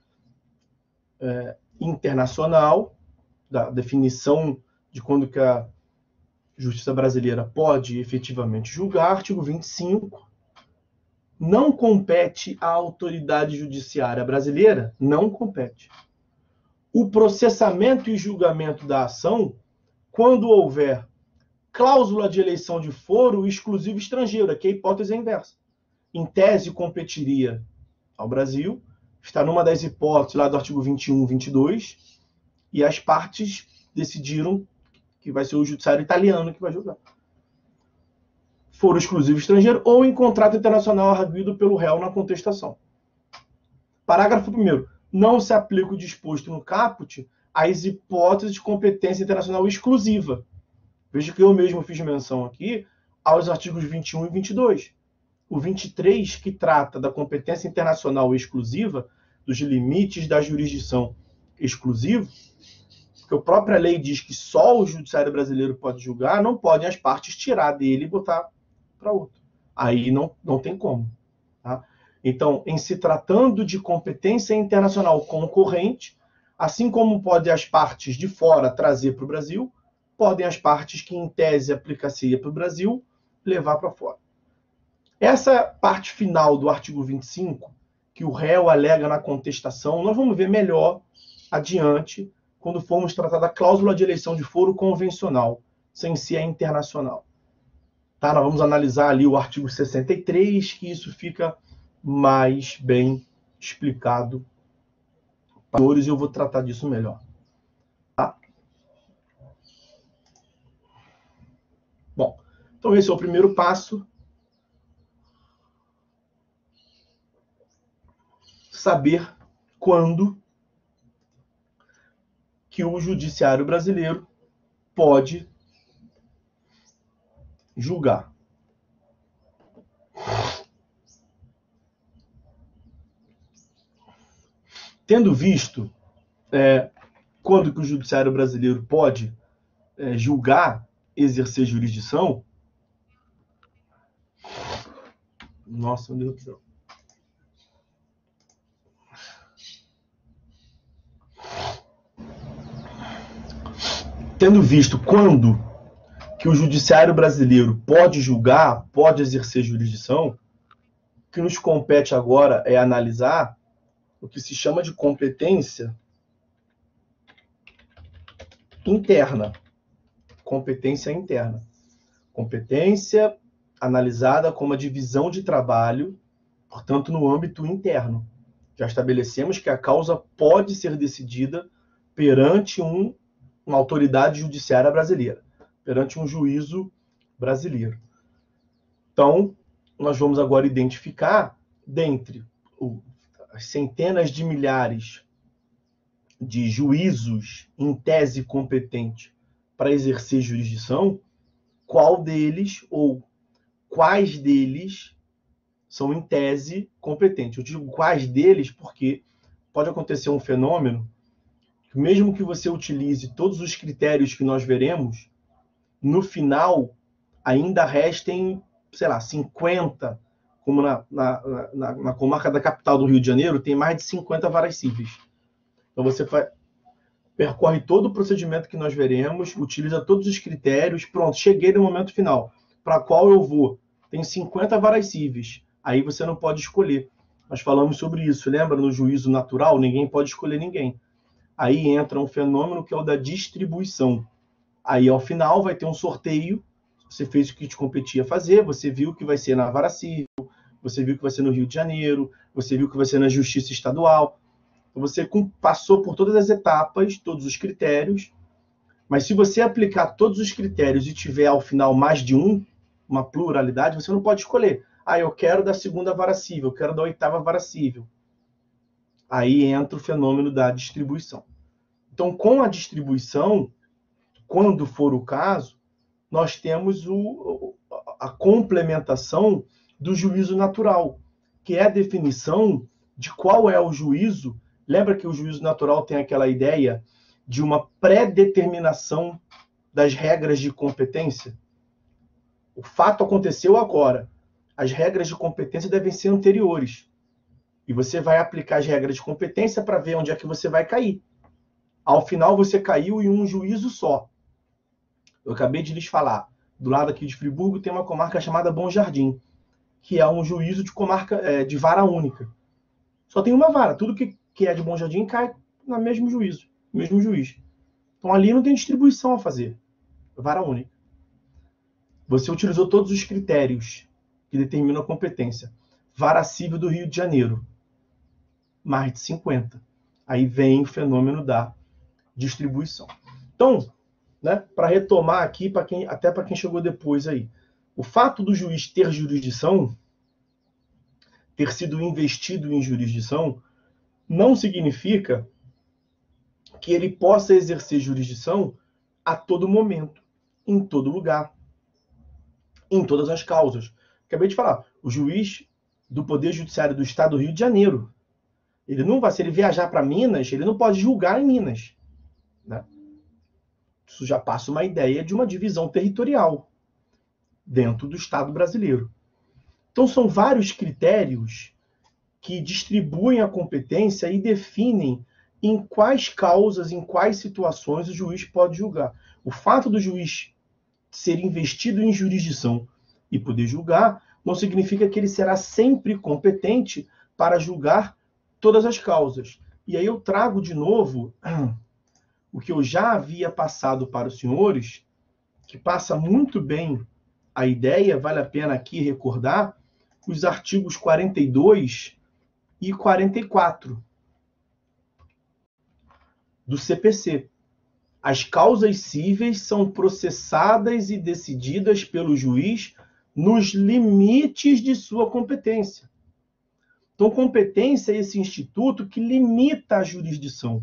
internacional, da definição de quando que a justiça brasileira pode efetivamente julgar, artigo 25, não compete à autoridade judiciária brasileira, não compete o processamento e julgamento da ação quando houver cláusula de eleição de foro exclusivo estrangeiro, que a hipótese é inversa. Em tese, competiria ao Brasil, está numa das hipóteses lá do artigo 21, 22, e as partes decidiram que vai ser o judiciário italiano que vai julgar. Foro exclusivo estrangeiro ou em contrato internacional arguido pelo réu na contestação. Parágrafo 1º. Não se aplica o disposto no caput às hipóteses de competência internacional exclusiva. Veja que eu mesmo fiz menção aqui aos artigos 21 e 22. O 23, que trata da competência internacional exclusiva, dos limites da jurisdição exclusiva, porque a própria lei diz que só o judiciário brasileiro pode julgar, não podem as partes tirar dele e botar para outro. Aí não tem como. Tá? Então, em se tratando de competência internacional concorrente, assim como podem as partes de fora trazer para o Brasil, podem as partes que, em tese, aplicaria para o Brasil, levar para fora. Essa parte final do artigo 25, que o réu alega na contestação, nós vamos ver melhor adiante, quando formos tratar da cláusula de eleição de foro convencional, sem ser a internacional. Tá? Nós vamos analisar ali o artigo 63, que isso fica mais bem explicado para os e eu vou tratar disso melhor. Tá? Bom, então esse é o primeiro passo. Saber quando que o judiciário brasileiro pode julgar. Tendo visto quando que o judiciário brasileiro pode julgar, exercer jurisdição, nossa, meu Deus do céu. Tendo visto quando que o judiciário brasileiro pode julgar, pode exercer jurisdição, o que nos compete agora é analisar o que se chama de competência interna. Competência interna. Competência analisada como a divisão de trabalho, portanto, no âmbito interno. Já estabelecemos que a causa pode ser decidida perante uma autoridade judiciária brasileira, perante um juízo brasileiro. Então, nós vamos agora identificar, dentre as centenas de milhares de juízos em tese competente para exercer jurisdição, qual deles ou quais deles são em tese competentes. Eu digo quais deles porque pode acontecer um fenômeno que mesmo que você utilize todos os critérios que nós veremos, no final ainda restem, sei lá, 50, como na comarca da capital do Rio de Janeiro, tem mais de 50 varas cíveis. Então você percorre todo o procedimento que nós veremos, utiliza todos os critérios, pronto, cheguei no momento final. Para qual eu vou? Tem 50 varas cíveis. Aí você não pode escolher. Nós falamos sobre isso, lembra? No juízo natural, ninguém pode escolher ninguém. Aí entra um fenômeno que é o da distribuição. Aí, ao final, vai ter um sorteio. Você fez o que te competia fazer, você viu que vai ser na vara civil, você viu que vai ser no Rio de Janeiro, você viu que vai ser na Justiça Estadual. Então, você passou por todas as etapas, todos os critérios, mas se você aplicar todos os critérios e tiver, ao final, mais de uma pluralidade, você não pode escolher. Ah, eu quero da segunda vara civil, eu quero da oitava vara civil. Aí entra o fenômeno da distribuição. Então, com a distribuição, quando for o caso, nós temos a complementação do juízo natural, que é a definição de qual é o juízo. Lembra que o juízo natural tem aquela ideia de uma pré-determinação das regras de competência? O fato aconteceu agora. As regras de competência devem ser anteriores. E você vai aplicar as regras de competência para ver onde é que você vai cair. Ao final, você caiu em um juízo só. Eu acabei de lhes falar. Do lado aqui de Friburgo tem uma comarca chamada Bom Jardim, que é um juízo de comarca de vara única. Só tem uma vara. Tudo que é de Bom Jardim cai no mesmo juízo, mesmo juiz. Então ali não tem distribuição a fazer. Vara única. Você utilizou todos os critérios que determinam a competência. Vara civil do Rio de Janeiro. Mais de 50. Aí vem o fenômeno da distribuição. Então, né, para retomar aqui, até para quem chegou depois aí, o fato do juiz ter jurisdição, ter sido investido em jurisdição, não significa que ele possa exercer jurisdição a todo momento, em todo lugar, em todas as causas. Acabei de falar, o juiz do Poder Judiciário do Estado do Rio de Janeiro, ele não vai, se ele viajar para Minas, ele não pode julgar em Minas, né? Isso já passa uma ideia de uma divisão territorial dentro do Estado brasileiro. Então, são vários critérios que distribuem a competência e definem em quais causas, em quais situações o juiz pode julgar. O fato do juiz ser investido em jurisdição e poder julgar não significa que ele será sempre competente para julgar todas as causas. E aí eu trago de novo o que eu já havia passado para os senhores, que passa muito bem a ideia, vale a pena aqui recordar, os artigos 42 e 44 do CPC. As causas cíveis são processadas e decididas pelo juiz nos limites de sua competência. Então, competência é esse instituto que limita a jurisdição,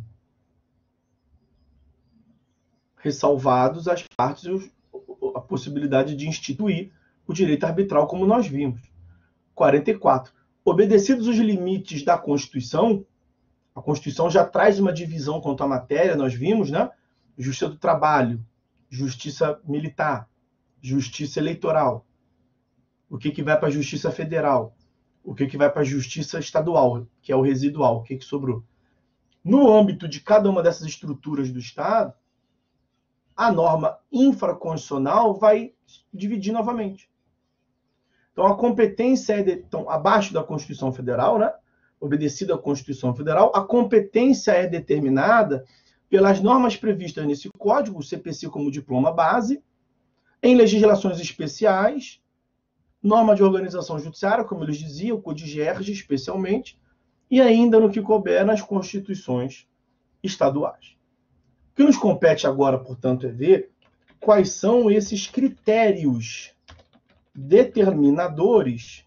ressalvados as partes a possibilidade de instituir o direito arbitral, como nós vimos. 44. Obedecidos os limites da Constituição, a Constituição já traz uma divisão quanto à matéria, nós vimos, né? Justiça do Trabalho, Justiça Militar, Justiça Eleitoral. O que vai para a Justiça Federal? O que vai para a Justiça Estadual, que é o residual, o que sobrou? No âmbito de cada uma dessas estruturas do Estado, a norma infraconstitucional vai dividir novamente. Então, a competência então, abaixo da Constituição Federal, né? Obedecida à Constituição Federal, a competência é determinada pelas normas previstas nesse código, o CPC como diploma base, em legislações especiais, norma de organização judiciária, como eles diziam, o CODIGERG especialmente, e ainda no que couber nas constituições estaduais. O que nos compete agora, portanto, é ver quais são esses critérios determinadores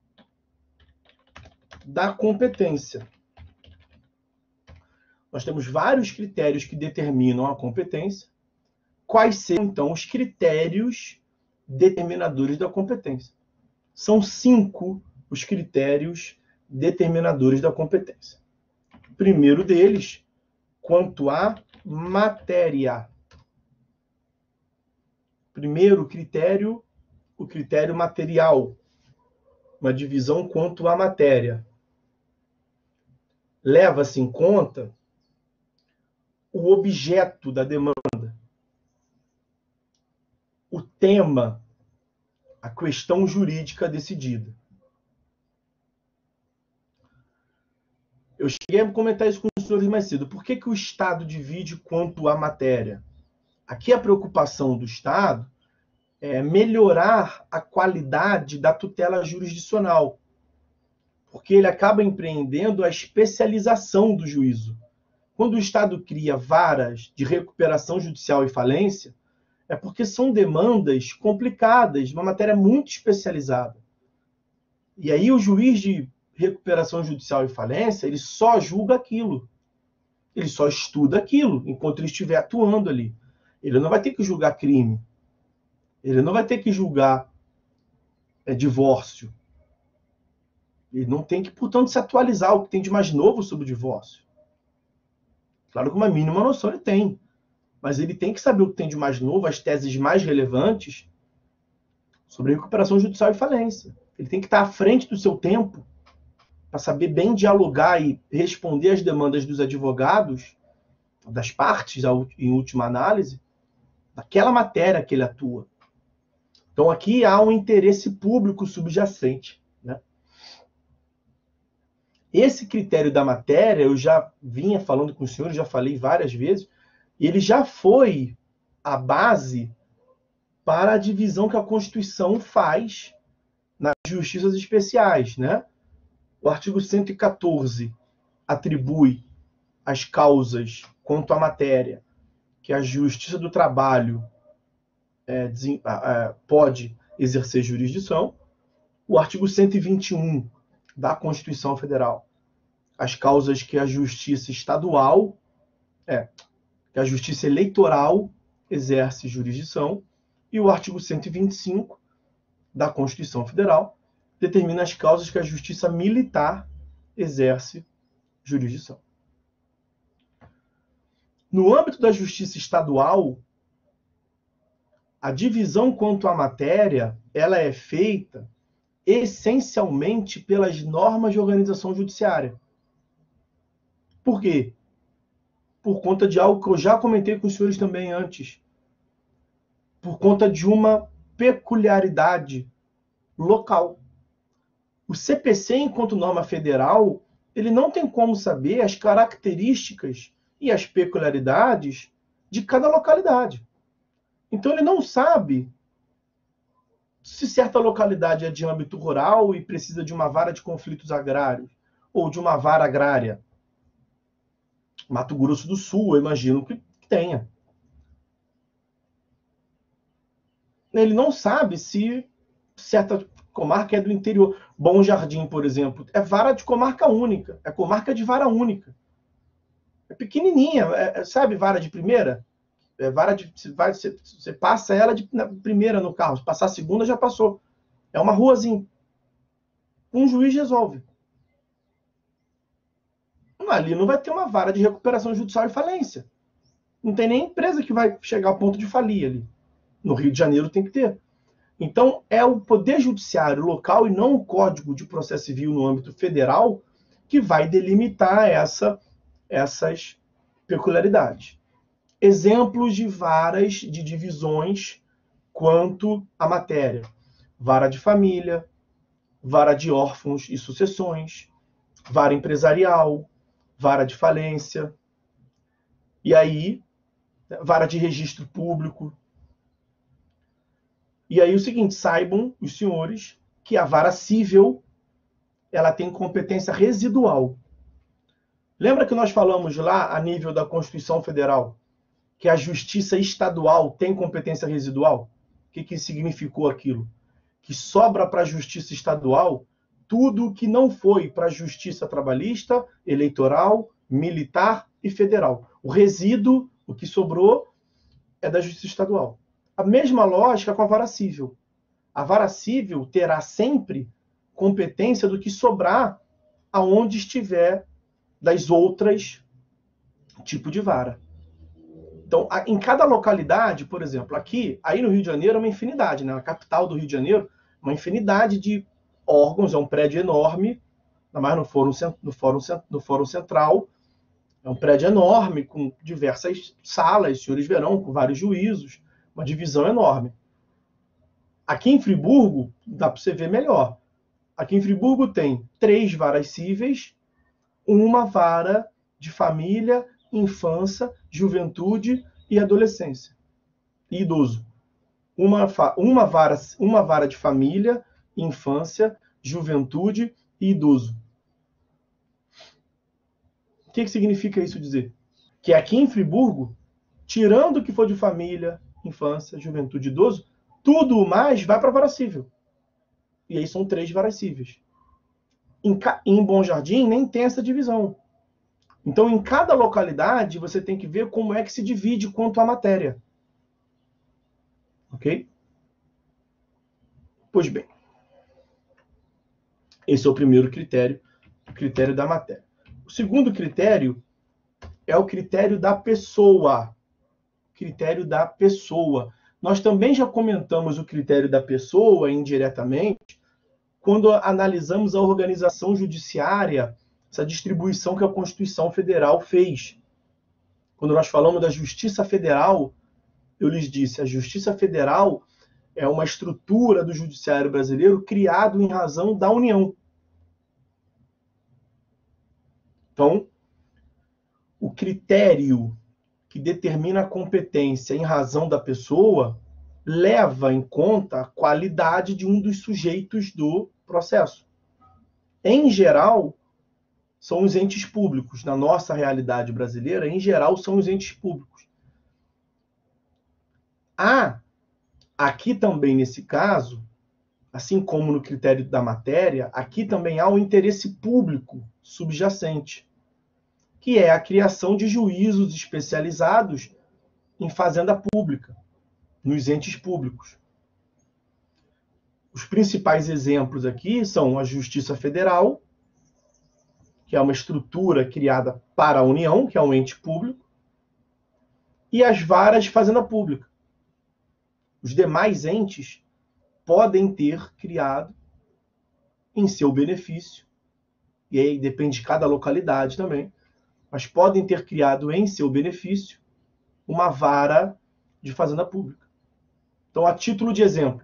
da competência. Nós temos vários critérios que determinam a competência. Quais são, então, os critérios determinadores da competência? São 5 os critérios determinadores da competência. O primeiro deles, quanto à matéria. Primeiro critério, o critério material. Uma divisão quanto à matéria. Leva-se em conta o objeto da demanda, o tema, a questão jurídica decidida. Eu cheguei a comentar isso com os senhores mais cedo. Por que o Estado divide quanto à matéria? Aqui a preocupação do Estado é melhorar a qualidade da tutela jurisdicional, porque ele acaba empreendendo a especialização do juízo. Quando o Estado cria varas de recuperação judicial e falência, é porque são demandas complicadas, uma matéria muito especializada. E aí o juiz de recuperação judicial e falência, ele só julga aquilo. Ele só estuda aquilo, enquanto ele estiver atuando ali. Ele não vai ter que julgar crime. Ele não vai ter que julgar divórcio. Ele não tem que, portanto, se atualizar o que tem de mais novo sobre o divórcio. Claro que uma mínima noção ele tem. Mas ele tem que saber o que tem de mais novo, as teses mais relevantes sobre recuperação judicial e falência. Ele tem que estar à frente do seu tempo para saber bem dialogar e responder às demandas dos advogados, das partes, em última análise, daquela matéria que ele atua. Então aqui há um interesse público subjacente, né? Esse critério da matéria, eu já vinha falando com o senhor, já falei várias vezes, ele já foi a base para a divisão que a Constituição faz nas justiças especiais, né? O artigo 114 atribui as causas quanto à matéria que a Justiça do Trabalho pode exercer jurisdição. O artigo 121 da Constituição Federal, as causas que a Justiça Estadual, que a Justiça Eleitoral exerce jurisdição. E o artigo 125 da Constituição Federal determina as causas que a Justiça Militar exerce jurisdição. No âmbito da Justiça Estadual, a divisão quanto à matéria, ela é feita essencialmente pelas normas de organização judiciária. Por quê? Por conta de algo que eu já comentei com os senhores também antes. Por conta de uma peculiaridade local. O CPC, enquanto norma federal, ele não tem como saber as características e as peculiaridades de cada localidade. Então ele não sabe se certa localidade é de âmbito rural e precisa de uma vara de conflitos agrários, ou de uma vara agrária. Mato Grosso do Sul, eu imagino que tenha. Ele não sabe se certa comarca é do interior. Bom Jardim, por exemplo, é vara de comarca única, é comarca de vara única. É pequenininha, sabe, vara de primeira? Vara de, você passa ela na primeira no carro, se passar a segunda já passou. É uma ruazinha. Um juiz resolve. Ali não vai ter uma vara de recuperação judicial e falência. Não tem nem empresa que vai chegar ao ponto de falir ali. No Rio de Janeiro tem que ter. Então, é o Poder Judiciário local e não o Código de Processo Civil no âmbito federal que vai delimitar essas peculiaridades. Exemplos de varas de divisões quanto à matéria. Vara de família, vara de órfãos e sucessões, vara empresarial, vara de falência, e aí, vara de registro público. E aí o seguinte, saibam os senhores que a vara civil, ela tem competência residual. Lembra que nós falamos lá, a nível da Constituição Federal, que a Justiça Estadual tem competência residual? O que significou aquilo? Que sobra para a Justiça Estadual tudo que não foi para a Justiça Trabalhista, Eleitoral, Militar e Federal. O resíduo, o que sobrou, é da Justiça Estadual. A mesma lógica com a vara civil. A vara civil terá sempre competência do que sobrar aonde estiver das outras tipo de vara. Então, em cada localidade, por exemplo, aqui, aí no Rio de Janeiro é uma infinidade, né? Na capital do Rio de Janeiro, uma infinidade de órgãos, é um prédio enorme, ainda mais no Fórum Central, é um prédio enorme, com diversas salas, senhores verão, com vários juízos, uma divisão enorme. Aqui em Friburgo, dá para você ver melhor. Aqui em Friburgo tem 3 varas cíveis, uma vara de família, infância, juventude e adolescência. E idoso. Uma vara de família, infância, juventude e idoso. O que significa isso dizer? Que aqui em Friburgo, tirando o que for de família, infância, juventude e idoso, tudo mais vai para a vara civil. E aí são 3 varas cíveis. Em Bom Jardim nem tem essa divisão. Então, em cada localidade, você tem que ver como é que se divide quanto à matéria. Ok? Pois bem. Esse é o primeiro critério, o critério da matéria. O segundo critério é o critério da pessoa. Critério da pessoa. Nós também já comentamos o critério da pessoa indiretamente quando analisamos a organização judiciária, essa distribuição que a Constituição Federal fez. Quando nós falamos da Justiça Federal, eu lhes disse, a Justiça Federal é uma estrutura do judiciário brasileiro criado em razão da União. Então, o critério que determina a competência em razão da pessoa leva em conta a qualidade de um dos sujeitos do processo. Em geral, são os entes públicos. Na nossa realidade brasileira, em geral, são os entes públicos. Aqui também, nesse caso, assim como no critério da matéria, aqui também há um interesse público subjacente, que é a criação de juízos especializados em fazenda pública, nos entes públicos. Os principais exemplos aqui são a Justiça Federal, que é uma estrutura criada para a União, que é um ente público, e as varas de fazenda pública. Os demais entes podem ter criado em seu benefício, e aí depende de cada localidade também, mas podem ter criado em seu benefício uma vara de fazenda pública. Então, a título de exemplo,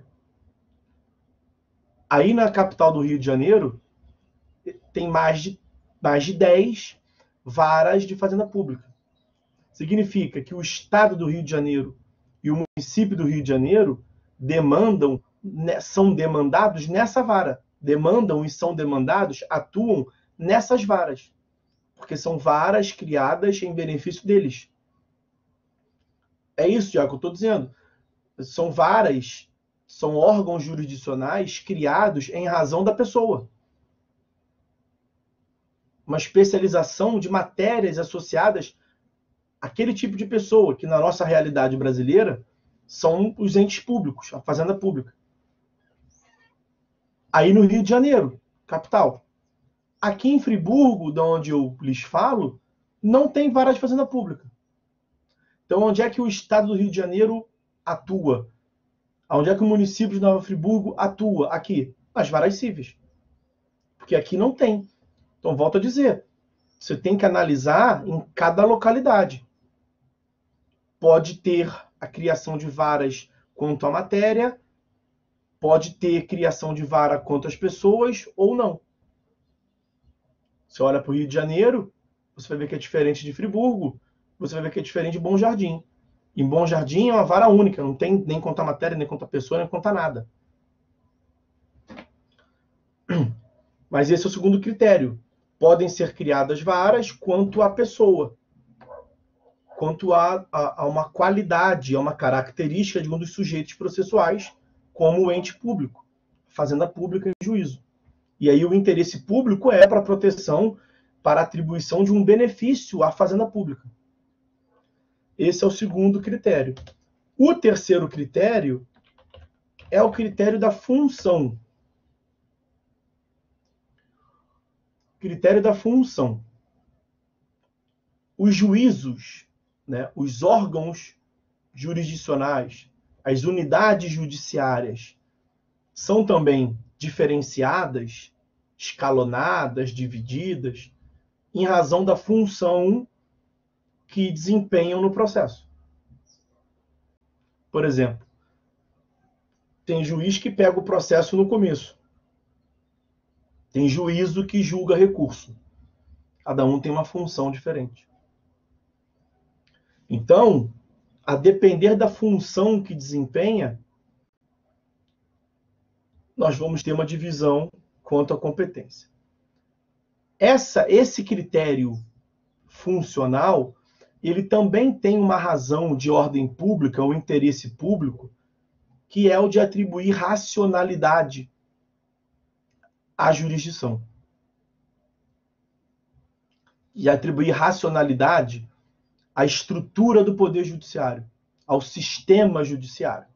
aí na capital do Rio de Janeiro, tem mais de 10 varas de fazenda pública. Significa que o Estado do Rio de Janeiro e o município do Rio de Janeiro são demandados nessa vara. Demandam e são demandados, atuam nessas varas. Porque são varas criadas em benefício deles. É isso, já que eu estou dizendo. São varas, são órgãos jurisdicionais criados em razão da pessoa. Uma especialização de matérias associadas àquele tipo de pessoa, que na nossa realidade brasileira são os entes públicos, a fazenda pública. Aí no Rio de Janeiro, capital. Aqui em Friburgo, de onde eu lhes falo, não tem vara de fazenda pública. Então, onde é que o Estado do Rio de Janeiro atua? Onde é que o município de Nova Friburgo atua? Aqui, nas varas cíveis. Porque aqui não tem. Então, volto a dizer, você tem que analisar em cada localidade. Pode ter a criação de varas quanto à matéria, pode ter criação de vara quanto às pessoas, ou não. Você olha para o Rio de Janeiro, você vai ver que é diferente de Friburgo, você vai ver que é diferente de Bom Jardim. Em Bom Jardim é uma vara única, não tem nem quanto à matéria, nem quanto à pessoa, nem quanto a nada. Mas esse é o segundo critério. Podem ser criadas varas quanto à pessoa, quanto a uma qualidade, a uma característica de um dos sujeitos processuais, como o ente público, fazenda pública em juízo. E aí o interesse público é para a proteção, para a atribuição de um benefício à fazenda pública. Esse é o segundo critério. O terceiro critério é o critério da função. Critério da função. os juízos, né, os órgãos jurisdicionais, as unidades judiciárias são também diferenciadas, escalonadas, divididas, em razão da função que desempenham no processo. Por exemplo, tem juiz que pega o processo no começo. Tem juízo que julga recurso. Cada um tem uma função diferente. Então, a depender da função que desempenha, nós vamos ter uma divisão quanto à competência. Esse critério funcional, ele também tem uma razão de ordem pública, um interesse público, que é o de atribuir racionalidade à jurisdição. E atribuir racionalidade à estrutura do Poder Judiciário, ao sistema judiciário.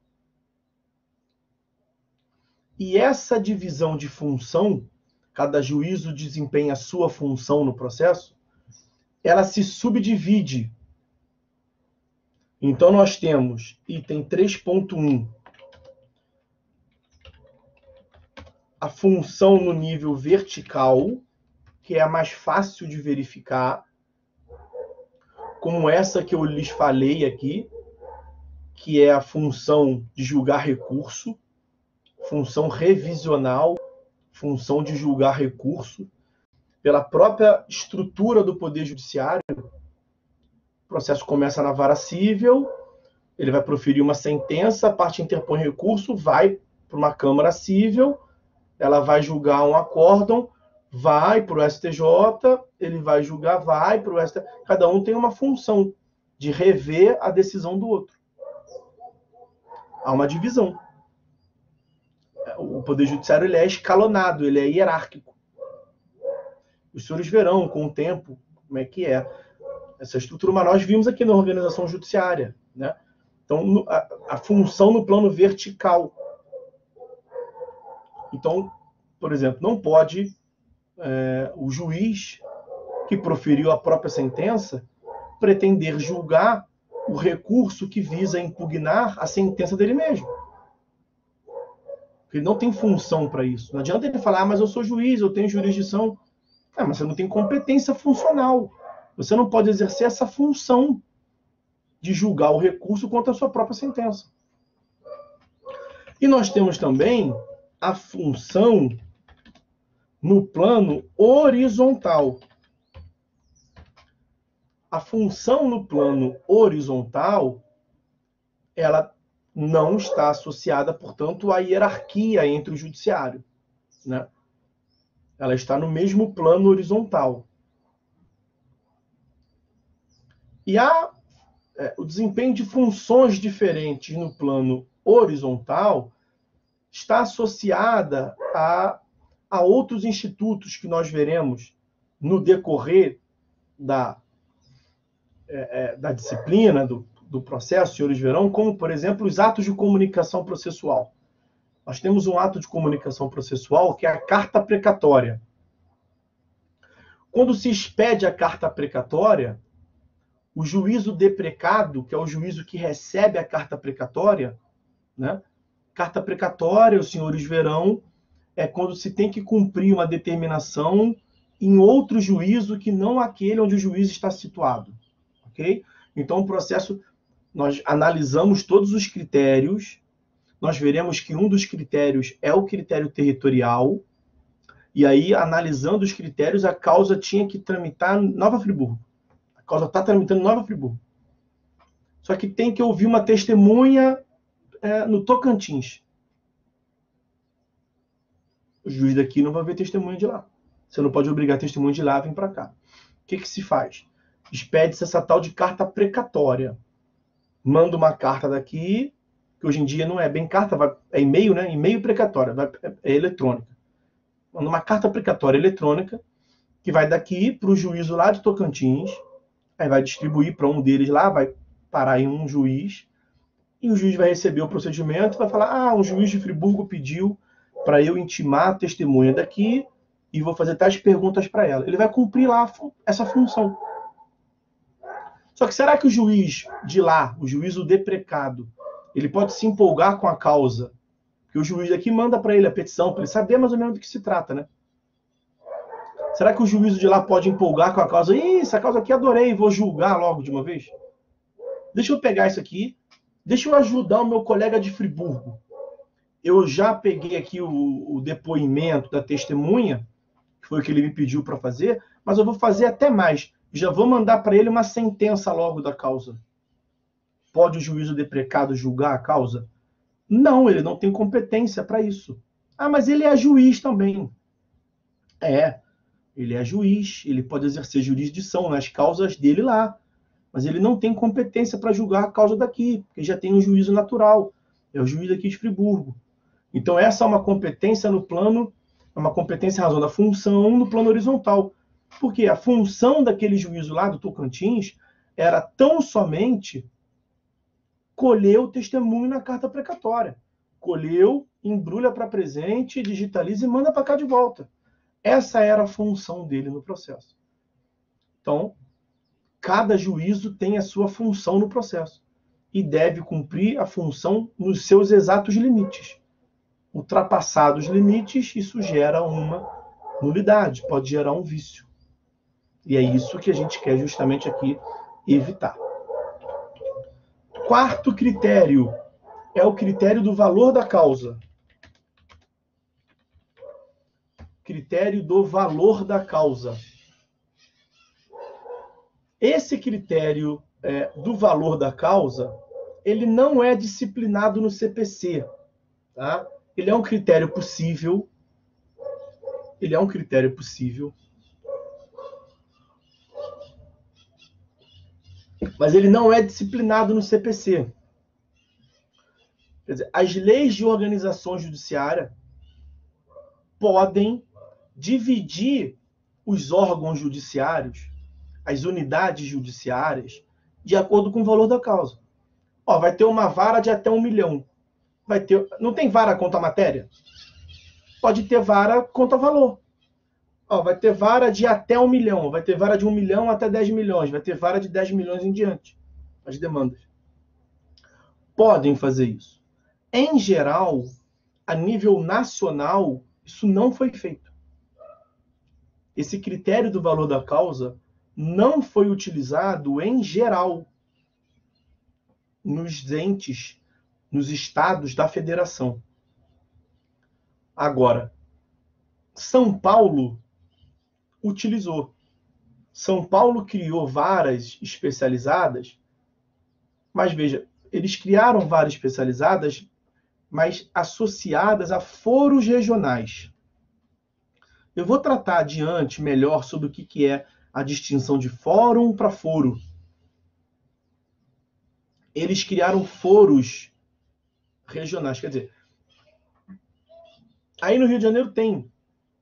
E essa divisão de função, cada juízo desempenha a sua função no processo, ela se subdivide. Então, nós temos item 3.1, a função no nível vertical, que é a mais fácil de verificar, como essa que eu lhes falei aqui, que é a função de julgar recurso, função revisional, função de julgar recurso, pela própria estrutura do Poder Judiciário. O processo começa na vara civil, ele vai proferir uma sentença, a parte interpõe recurso, vai para uma Câmara Civil, ela vai julgar um acórdão, vai para o STJ, ele vai julgar, vai para o STJ. Cada um tem uma função de rever a decisão do outro. Há uma divisão. O Poder Judiciário ele é escalonado, ele é hierárquico. Os senhores verão, com o tempo, como é que é essa estrutura, mas nós vimos aqui na organização judiciária, né? Então, a função no plano vertical. Então, por exemplo, não pode o juiz que proferiu a própria sentença pretender julgar o recurso que visa impugnar a sentença dele mesmo. Porque ele não tem função para isso. Não adianta ele falar, mas eu sou juiz, eu tenho jurisdição. Mas você não tem competência funcional. Você não pode exercer essa função de julgar o recurso contra a sua própria sentença. E nós temos também a função no plano horizontal. A função no plano horizontal, ela não está associada, portanto, à hierarquia entre o judiciário, né? Ela está no mesmo plano horizontal. E o desempenho de funções diferentes no plano horizontal está associada a outros institutos que nós veremos no decorrer da disciplina, do processo, senhores verão, como, por exemplo, os atos de comunicação processual. Nós temos um ato de comunicação processual que é a carta precatória. Quando se expede a carta precatória, o juízo deprecado, que é o juízo que recebe a carta precatória, né? Carta precatória, os senhores verão, é quando se tem que cumprir uma determinação em outro juízo que não aquele onde o juiz está situado. Ok? Então, o processo, nós analisamos todos os critérios, nós veremos que um dos critérios é o critério territorial, e aí, analisando os critérios, a causa tinha que tramitar em Nova Friburgo. A causa está tramitando em Nova Friburgo. Só que tem que ouvir uma testemunha no Tocantins. O juiz daqui não vai ver testemunha de lá. Você não pode obrigar a testemunha de lá a vir para cá. O que se faz? Expede-se essa tal de carta precatória. Manda uma carta daqui, que hoje em dia não é bem carta, é e-mail, né? E-mail precatória, é eletrônica. Manda uma carta precatória eletrônica, que vai daqui para o juízo lá de Tocantins, aí vai distribuir para um deles lá, vai parar em um juiz, e o juiz vai receber o procedimento e vai falar, um juiz de Friburgo pediu para eu intimar a testemunha daqui e vou fazer tais perguntas para ela. Ele vai cumprir lá essa função. Só que será que o juiz de lá, o juízo deprecado, ele pode se empolgar com a causa? Porque o juiz daqui manda para ele a petição, para ele saber mais ou menos do que se trata, né? Será que o juízo de lá pode empolgar com a causa? Ih, essa causa aqui adorei, vou julgar logo de uma vez. Deixa eu pegar isso aqui, deixa eu ajudar o meu colega de Friburgo. Eu já peguei aqui o depoimento da testemunha, que foi o que ele me pediu para fazer, mas eu vou fazer até mais. Já vou mandar para ele uma sentença logo da causa. Pode o juízo deprecado julgar a causa? Não, ele não tem competência para isso. Ah, mas ele é juiz também. Ele é juiz, ele pode exercer jurisdição nas causas dele lá. Mas ele não tem competência para julgar a causa daqui, porque já tem um juízo natural. É o juiz aqui de Friburgo. Então essa é uma competência no plano, é uma competência em razão da função no plano horizontal. Porque a função daquele juízo lá do Tocantins era tão somente colher o testemunho na carta precatória. Colheu, embrulha para presente, digitaliza e manda para cá de volta. Essa era a função dele no processo. Então, cada juízo tem a sua função no processo e deve cumprir a função nos seus exatos limites. Ultrapassados os limites, isso gera uma nulidade, pode gerar um vício. E é isso que a gente quer justamente aqui evitar. Quarto critério é o critério do valor da causa. Critério do valor da causa. Esse critério do valor da causa, ele não é disciplinado no CPC, tá? Ele é um critério possível. Ele é um critério possível. Mas ele não é disciplinado no CPC. Quer dizer, as leis de organização judiciária podem dividir os órgãos judiciários, as unidades judiciárias, de acordo com o valor da causa. Ó, vai ter uma vara de até 1 milhão. Não tem vara contra matéria? Pode ter vara contra valor. Ó, vai ter vara de até 1 milhão, vai ter vara de 1 milhão até 10 milhões, vai ter vara de 10 milhões em diante, as demandas. Podem fazer isso. Em geral, a nível nacional, isso não foi feito. Esse critério do valor da causa não foi utilizado em geral nos entes, nos estados da federação. Agora, São Paulo utilizou. São Paulo criou varas especializadas, mas veja, eles criaram varas especializadas, mas associadas a foros regionais. Eu vou tratar adiante melhor sobre o que é a distinção de fórum para foro. Eles criaram foros regionais, quer dizer, aí no Rio de Janeiro tem.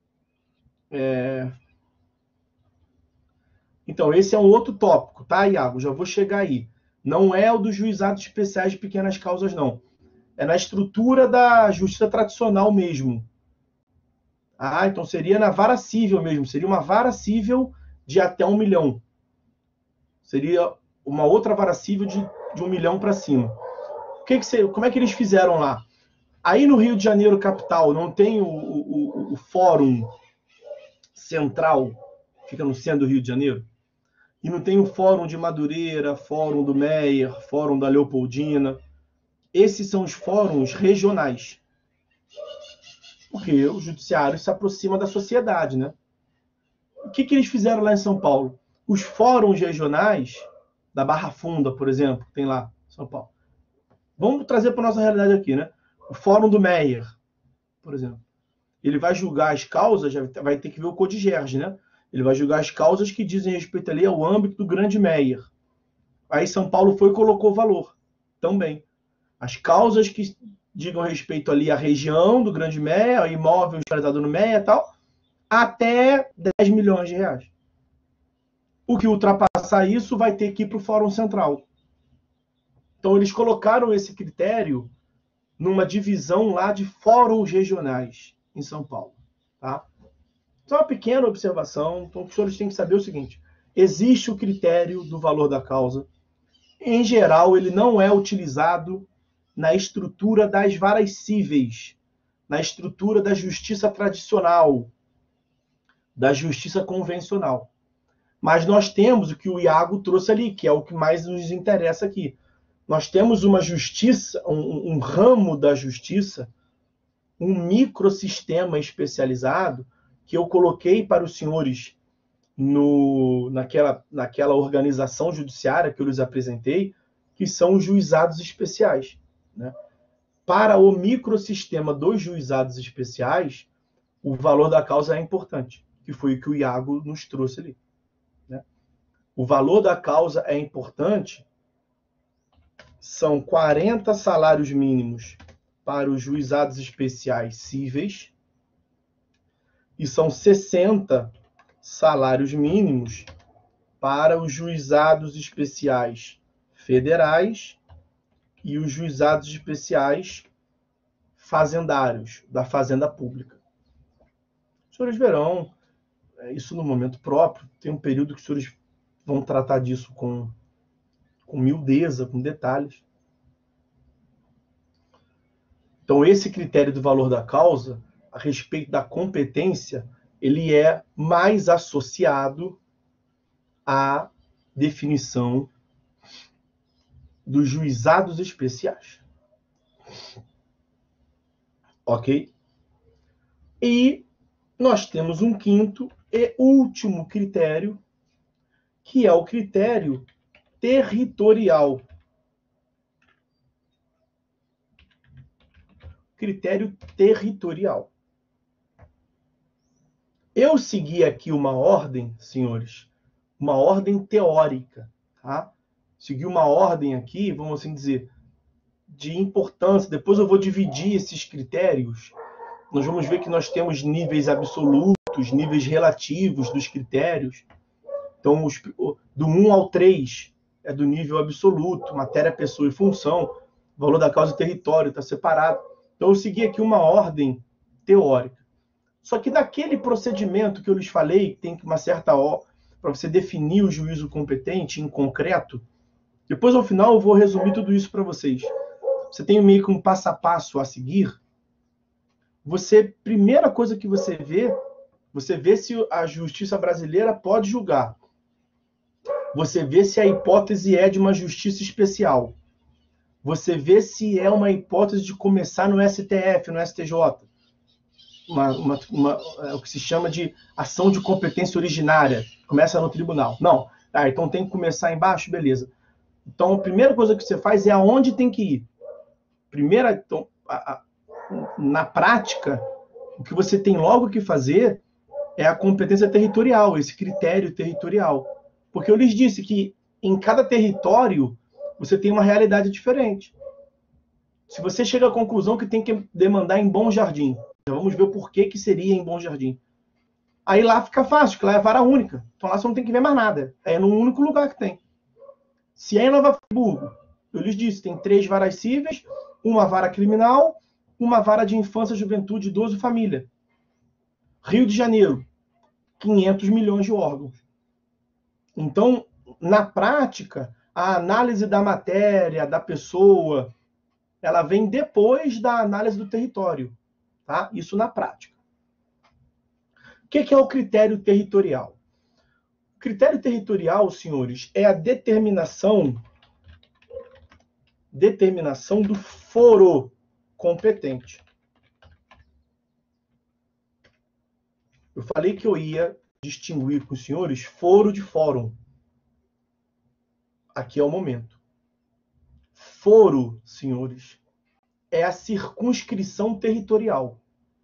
Então, esse é um outro tópico, tá, Iago? Já vou chegar aí. Não é o dos juizados especiais de pequenas causas, não. É na estrutura da justiça tradicional mesmo. Então seria na vara cível mesmo. Seria uma vara cível de até 1 milhão. Seria uma outra vara cível de 1 milhão para cima. Como é que eles fizeram lá? Aí no Rio de Janeiro, capital, não tem o fórum central, fica no centro do Rio de Janeiro? E não tem o Fórum de Madureira, Fórum do Meier, Fórum da Leopoldina. Esses são os fóruns regionais. Porque o judiciário se aproxima da sociedade, né? O que eles fizeram lá em São Paulo? Os fóruns regionais, da Barra Funda, por exemplo, tem lá em São Paulo. Vamos trazer para a nossa realidade aqui, né? O Fórum do Meier, por exemplo. Ele vai julgar as causas, já vai ter que ver o Codigerge, né? Ele vai julgar as causas que dizem respeito ali ao âmbito do Grande Meier. Aí São Paulo foi e colocou valor também. As causas que digam respeito ali à região do Grande Meier, ao imóvel localizado no Meier e tal, até 10 milhões de reais. O que ultrapassar isso vai ter que ir para o Fórum Central. Então eles colocaram esse critério numa divisão lá de fóruns regionais em São Paulo. Tá? Só uma pequena observação. Então, os senhores têm que saber o seguinte. existe o critério do valor da causa. Em geral, ele não é utilizado na estrutura das varas cíveis, na estrutura da justiça tradicional, da justiça convencional. Mas nós temos o que o Iago trouxe ali, que é o que mais nos interessa aqui. Nós temos uma justiça, um ramo da justiça, um microsistema especializado, que eu coloquei para os senhores naquela organização judiciária que eu lhes apresentei, que são os juizados especiais, né? Para o microsistema dos juizados especiais, o valor da causa é importante, que foi o que o Iago nos trouxe ali, né? O valor da causa é importante, são 40 salários mínimos para os juizados especiais cíveis e são 60 salários mínimos para os juizados especiais federais e os juizados especiais fazendários, da fazenda pública. Os senhores verão isso no momento próprio, tem um período que os senhores vão tratar disso com miudeza, com detalhes. Então, esse critério do valor da causa, a respeito da competência, ele é mais associado à definição dos juizados especiais. Ok? E nós temos um quinto e último critério, que é o critério territorial. Critério territorial. Eu segui aqui uma ordem, senhores, uma ordem teórica, tá? Segui uma ordem aqui, vamos assim dizer, de importância. Depois eu vou dividir esses critérios. Nós vamos ver que nós temos níveis absolutos, níveis relativos dos critérios. Então, do 1 ao 3 é do nível absoluto, matéria, pessoa e função. O valor da causa e território está separado. Então, eu segui aqui uma ordem teórica. Só que naquele procedimento que eu lhes falei, que tem uma certa hora para você definir o juízo competente em concreto, depois, ao final, eu vou resumir tudo isso para vocês. Você tem meio que um passo a passo a seguir. Primeira coisa que você vê se a justiça brasileira pode julgar. Você vê se a hipótese é de uma justiça especial. Você vê se é uma hipótese de começar no STF, no STJ. O que se chama de ação de competência originária. Começa no tribunal. Não. Então tem que começar embaixo? Beleza. Então a primeira coisa que você faz é aonde tem que ir. Então, na prática, o que você tem logo que fazer é a competência territorial, esse critério territorial. Porque eu lhes disse que em cada território você tem uma realidade diferente. Se você chega à conclusão que tem que demandar em Bom Jardim, vamos ver o porquê que seria em Bom Jardim. Aí lá fica fácil, que lá é vara única. Então lá você não tem que ver mais nada. É no único lugar que tem. Se é em Nova Friburgo, eu lhes disse, tem 3 varas cíveis, uma vara criminal, uma vara de infância, juventude, idoso e família. Rio de Janeiro, 500 milhões de órgãos. Então, na prática, a análise da matéria, da pessoa, ela vem depois da análise do território. Tá? Isso na prática. O que é o critério territorial? O critério territorial, senhores, é a determinação do foro competente. Eu falei que eu ia distinguir com os senhores foro de fórum. Aqui é o momento. Foro, senhores, é a circunscrição territorial.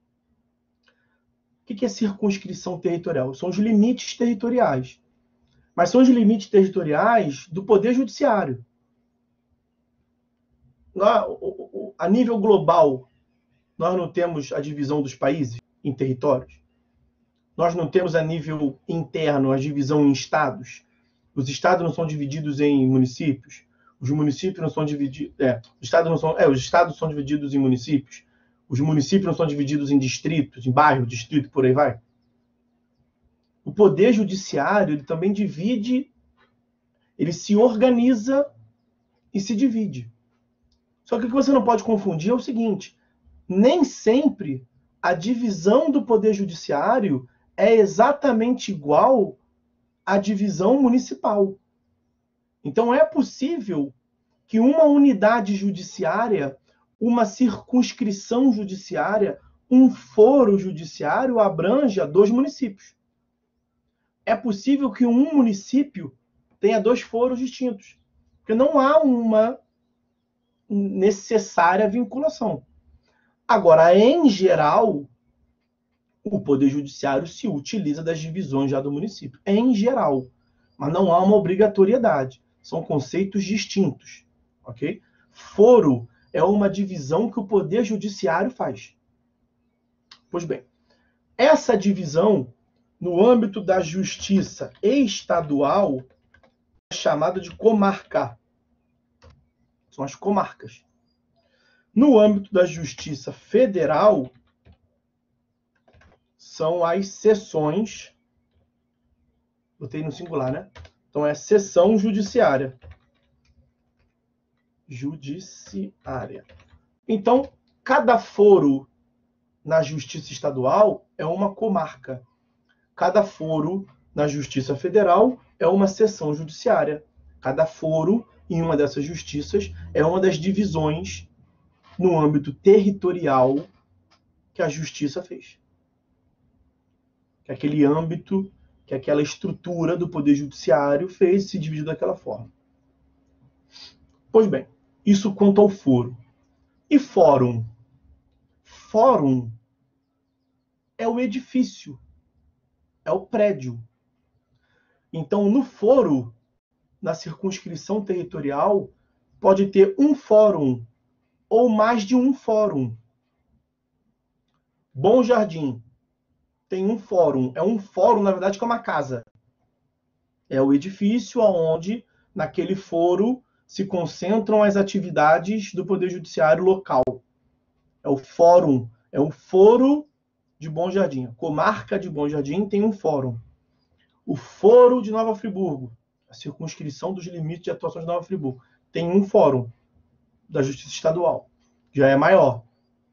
O que é circunscrição territorial? São os limites territoriais. Mas são os limites territoriais do Poder Judiciário. A nível global, nós não temos a divisão dos países em territórios. Nós não temos a nível interno a divisão em estados. Os estados não são divididos em municípios. Os municípios não são divididos... os estados são divididos em municípios. Os municípios não são divididos em distritos, em bairro, distrito, por aí vai. O poder judiciário ele também divide, ele se organiza e se divide. Só que o que você não pode confundir é o seguinte: nem sempre a divisão do poder judiciário é exatamente igual à divisão municipal. Então é possível que uma unidade judiciária, uma circunscrição judiciária, um foro judiciário abranja 2 municípios. É possível que um município tenha 2 foros distintos, porque não há uma necessária vinculação. Agora, em geral, o Poder Judiciário se utiliza das divisões já do município. Em geral. Mas não há uma obrigatoriedade. São conceitos distintos. Ok? Foro é uma divisão que o Poder Judiciário faz. Pois bem, essa divisão, no âmbito da justiça estadual, é chamada de comarca. São as comarcas. No âmbito da justiça federal, são as seções. Botei no singular, né? Então é seção judiciária. Judiciária. Então, cada foro na justiça estadual é uma comarca. Cada foro na justiça federal é uma seção judiciária. Cada foro em uma dessas justiças é uma das divisões no âmbito territorial que a justiça fez. Que aquele âmbito, que aquela estrutura do Poder Judiciário fez se dividir daquela forma. Pois bem, isso quanto ao foro. E fórum? Fórum é o edifício, é o prédio. Então, no foro, na circunscrição territorial, pode ter um fórum ou mais de um fórum. Bom Jardim tem um fórum. É um fórum, na verdade, que é uma casa. É o edifício onde, naquele foro, se concentram as atividades do Poder Judiciário local. É o fórum. É o foro de Bom Jardim. A comarca de Bom Jardim tem um fórum. O foro de Nova Friburgo, a circunscrição dos limites de atuação de Nova Friburgo, tem um fórum da Justiça Estadual. Já é maior.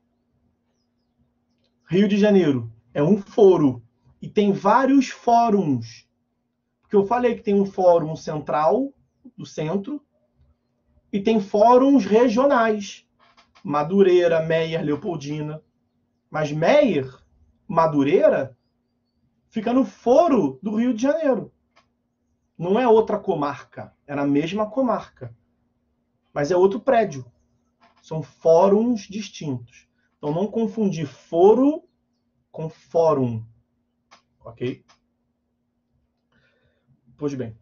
Rio de Janeiro é um foro. E tem vários fóruns. Porque eu falei que tem um fórum central, do centro, e tem fóruns regionais. Madureira, Meier, Leopoldina. Mas Meier, Madureira, fica no foro do Rio de Janeiro. Não é outra comarca. É na mesma comarca. Mas é outro prédio. São fóruns distintos. Então, não confundir foro com fórum. Ok? Pois bem.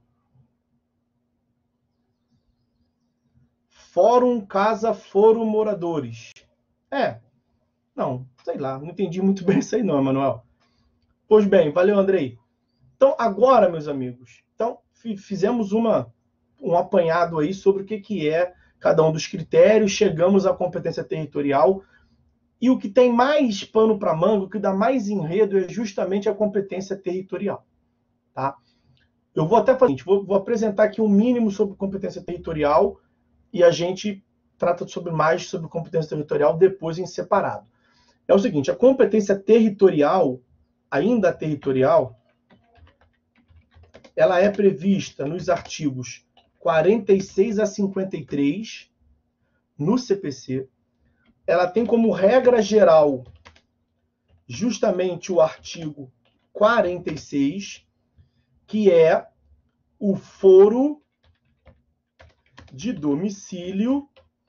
Fórum, casa, foro, moradores. Não, sei lá. Não entendi muito bem isso aí não, Emanuel. Pois bem, valeu, Andrei. Então, agora, meus amigos, fizemos um apanhado aí sobre o que é cada um dos critérios, chegamos à competência territorial, e o que tem mais pano para manga, o que dá mais enredo é justamente a competência territorial. Tá? Eu vou até fazer o seguinte, vou apresentar aqui um mínimo sobre competência territorial e a gente trata mais sobre competência territorial depois em separado. É o seguinte, a competência territorial, ainda territorial, ela é prevista nos artigos 46 a 53 no CPC. Ela tem como regra geral justamente o artigo 46, que é o foro de domicílio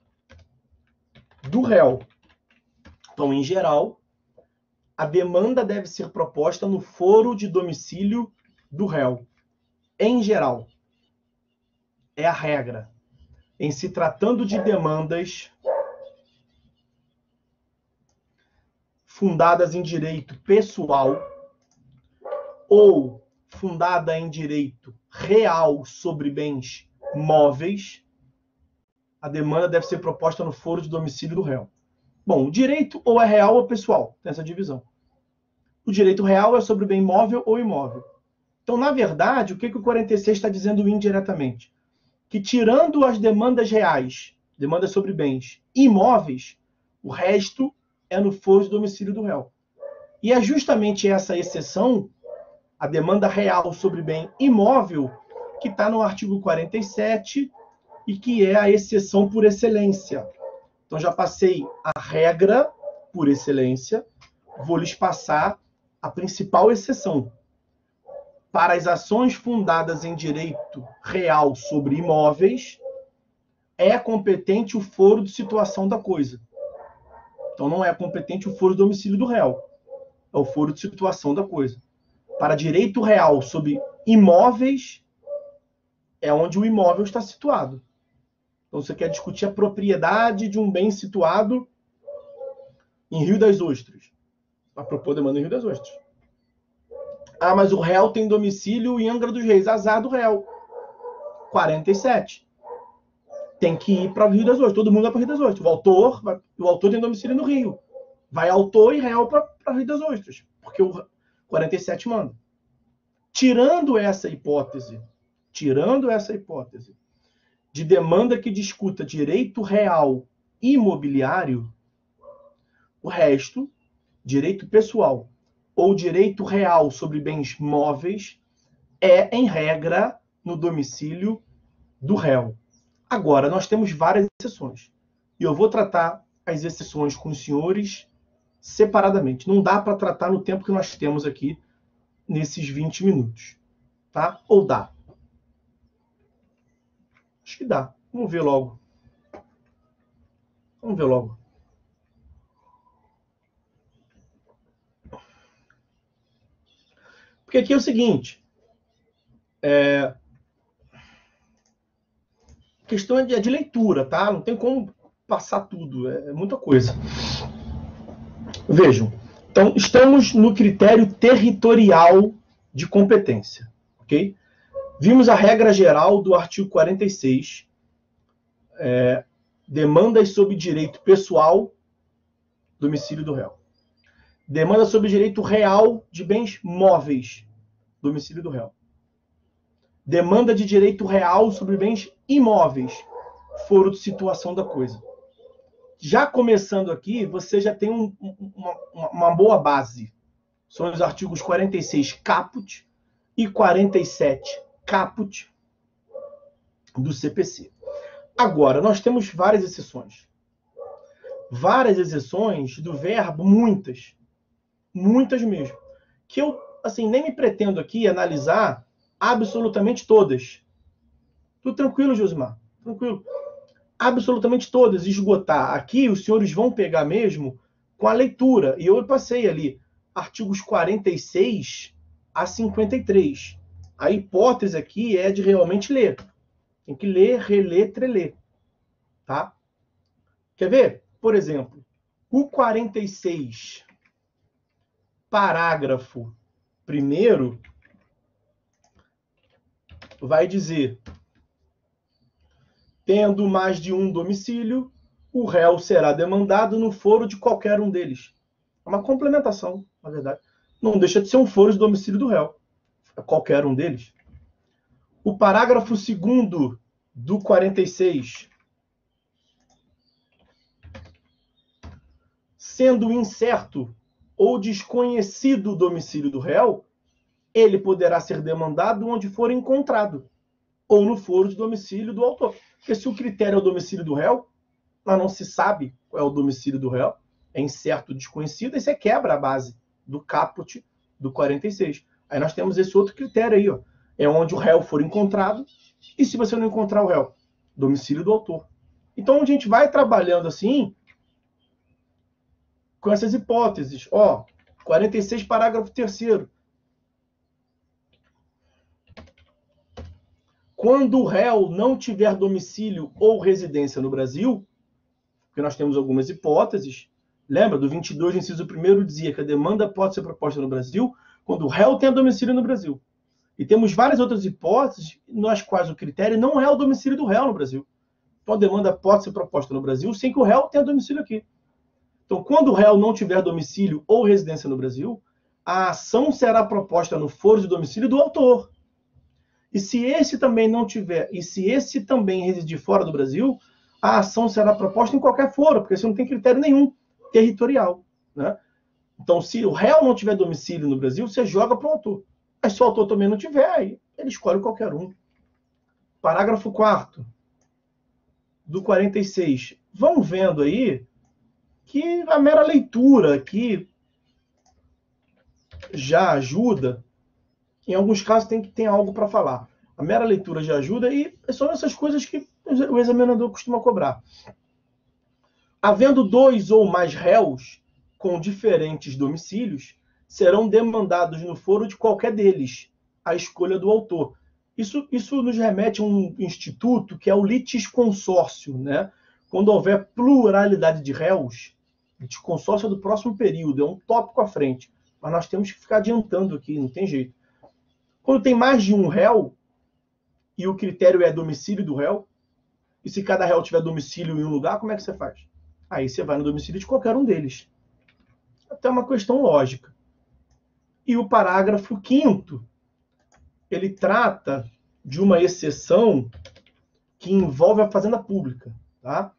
do réu. Então, em geral, a demanda deve ser proposta no foro de domicílio do réu. Em geral, é a regra. Em se tratando de demandas fundadas em direito pessoal ou fundada em direito real sobre bens móveis, a demanda deve ser proposta no foro de domicílio do réu. Bom, o direito ou é real ou pessoal, tem essa divisão. O direito real é sobre bem móvel ou imóvel. Então, na verdade, o que o 46 está dizendo indiretamente? Que tirando as demandas reais, demandas sobre bens imóveis, o resto é no foro de domicílio do réu. E é justamente essa exceção, a demanda real sobre bem imóvel, que está no artigo 47 e que é a exceção por excelência. Então, já passei a regra por excelência, vou lhes passar a principal exceção. Para as ações fundadas em direito real sobre imóveis, é competente o foro de situação da coisa. Então, não é competente o foro de domicílio do réu, é o foro de situação da coisa. Para direito real sobre imóveis, é onde o imóvel está situado. Então, você quer discutir a propriedade de um bem situado em Rio das Ostras. Vai propor demanda em Rio das Ostras. Ah, mas o réu tem domicílio em Angra dos Reis. Azar do réu. 47. Tem que ir para o Rio das Ostras. Todo mundo vai para o Rio das Ostras. O autor tem domicílio no Rio. Vai autor e réu para o Rio das Ostras. Porque o 47 manda. Tirando essa hipótese de demanda que discuta direito real imobiliário, o resto, direito pessoal ou direito real sobre bens móveis, é, em regra, no domicílio do réu. Agora, nós temos várias exceções. E eu vou tratar as exceções com os senhores separadamente. Não dá para tratar no tempo que nós temos aqui, nesses 20 minutos. Tá? Ou dá? Acho que dá. Vamos ver logo. Porque aqui é o seguinte. A questão é de leitura, tá? Não tem como passar tudo. É muita coisa. Vejam. Então, estamos no critério territorial de competência. Ok? Vimos a regra geral do artigo 46. Demandas sobre direito pessoal, domicílio do réu. Demanda sobre direito real de bens móveis, domicílio do réu. Demanda de direito real sobre bens imóveis, foro de situação da coisa. Já começando aqui, você já tem uma boa base. São os artigos 46 caput e 47 caput do CPC. Agora, nós temos várias exceções. Várias exceções do verbo, muitas. Muitas mesmo. Que eu, assim, nem me pretendo aqui analisar absolutamente todas. Tudo tranquilo, Josimar? Tranquilo. Absolutamente todas, esgotar. Aqui os senhores vão pegar mesmo com a leitura. E eu passei ali artigos 46 a 53. A hipótese aqui é de realmente ler. Tem que ler, reler, treler. Tá? Quer ver? Por exemplo, o 46, parágrafo 1º, vai dizer: tendo mais de um domicílio, o réu será demandado no foro de qualquer um deles. É uma complementação, na verdade. Não deixa de ser um foro de domicílio do réu. É qualquer um deles. O parágrafo 2º do 46. Sendo incerto ou desconhecido o domicílio do réu, ele poderá ser demandado onde for encontrado, ou no foro de domicílio do autor. Porque se o critério é o domicílio do réu, mas não se sabe qual é o domicílio do réu, é incerto, desconhecido, aí você quebra a base do caput do 46. Aí nós temos esse outro critério aí, ó. É onde o réu for encontrado, e se você não encontrar o réu, domicílio do autor. Então a gente vai trabalhando assim, com essas hipóteses. Ó, 46, parágrafo 3º. Quando o réu não tiver domicílio ou residência no Brasil, porque nós temos algumas hipóteses, lembra, do 22, inciso 1º, dizia que a demanda pode ser proposta no Brasil quando o réu tem domicílio no Brasil. E temos várias outras hipóteses nas quais o critério não é o domicílio do réu no Brasil. Então a demanda pode ser proposta no Brasil sem que o réu tenha domicílio aqui. Então, quando o réu não tiver domicílio ou residência no Brasil, a ação será proposta no foro de domicílio do autor. E se esse também não tiver, e se esse também residir fora do Brasil, a ação será proposta em qualquer foro, porque você não tem critério nenhum territorial, né? Então, se o réu não tiver domicílio no Brasil, você joga para o autor. Mas se o autor também não tiver, aí ele escolhe qualquer um. Parágrafo 4º do 46. Vão vendo aí que a mera leitura aqui já ajuda. Em alguns casos tem algo para falar. A mera leitura já ajuda e são essas coisas que o examinador costuma cobrar. Havendo 2 ou mais réus com diferentes domicílios, serão demandados no foro de qualquer deles, à escolha do autor. Isso nos remete a um instituto que é o litisconsórcio, né? Quando houver pluralidade de réus, litisconsórcio é do próximo período, é um tópico à frente. Mas nós temos que ficar adiantando aqui, não tem jeito. Quando tem mais de um réu, e o critério é domicílio do réu, e se cada réu tiver domicílio em um lugar, como é que você faz? Aí você vai no domicílio de qualquer um deles. Até uma questão lógica. E o parágrafo 5º, ele trata de uma exceção que envolve a fazenda pública. Tá?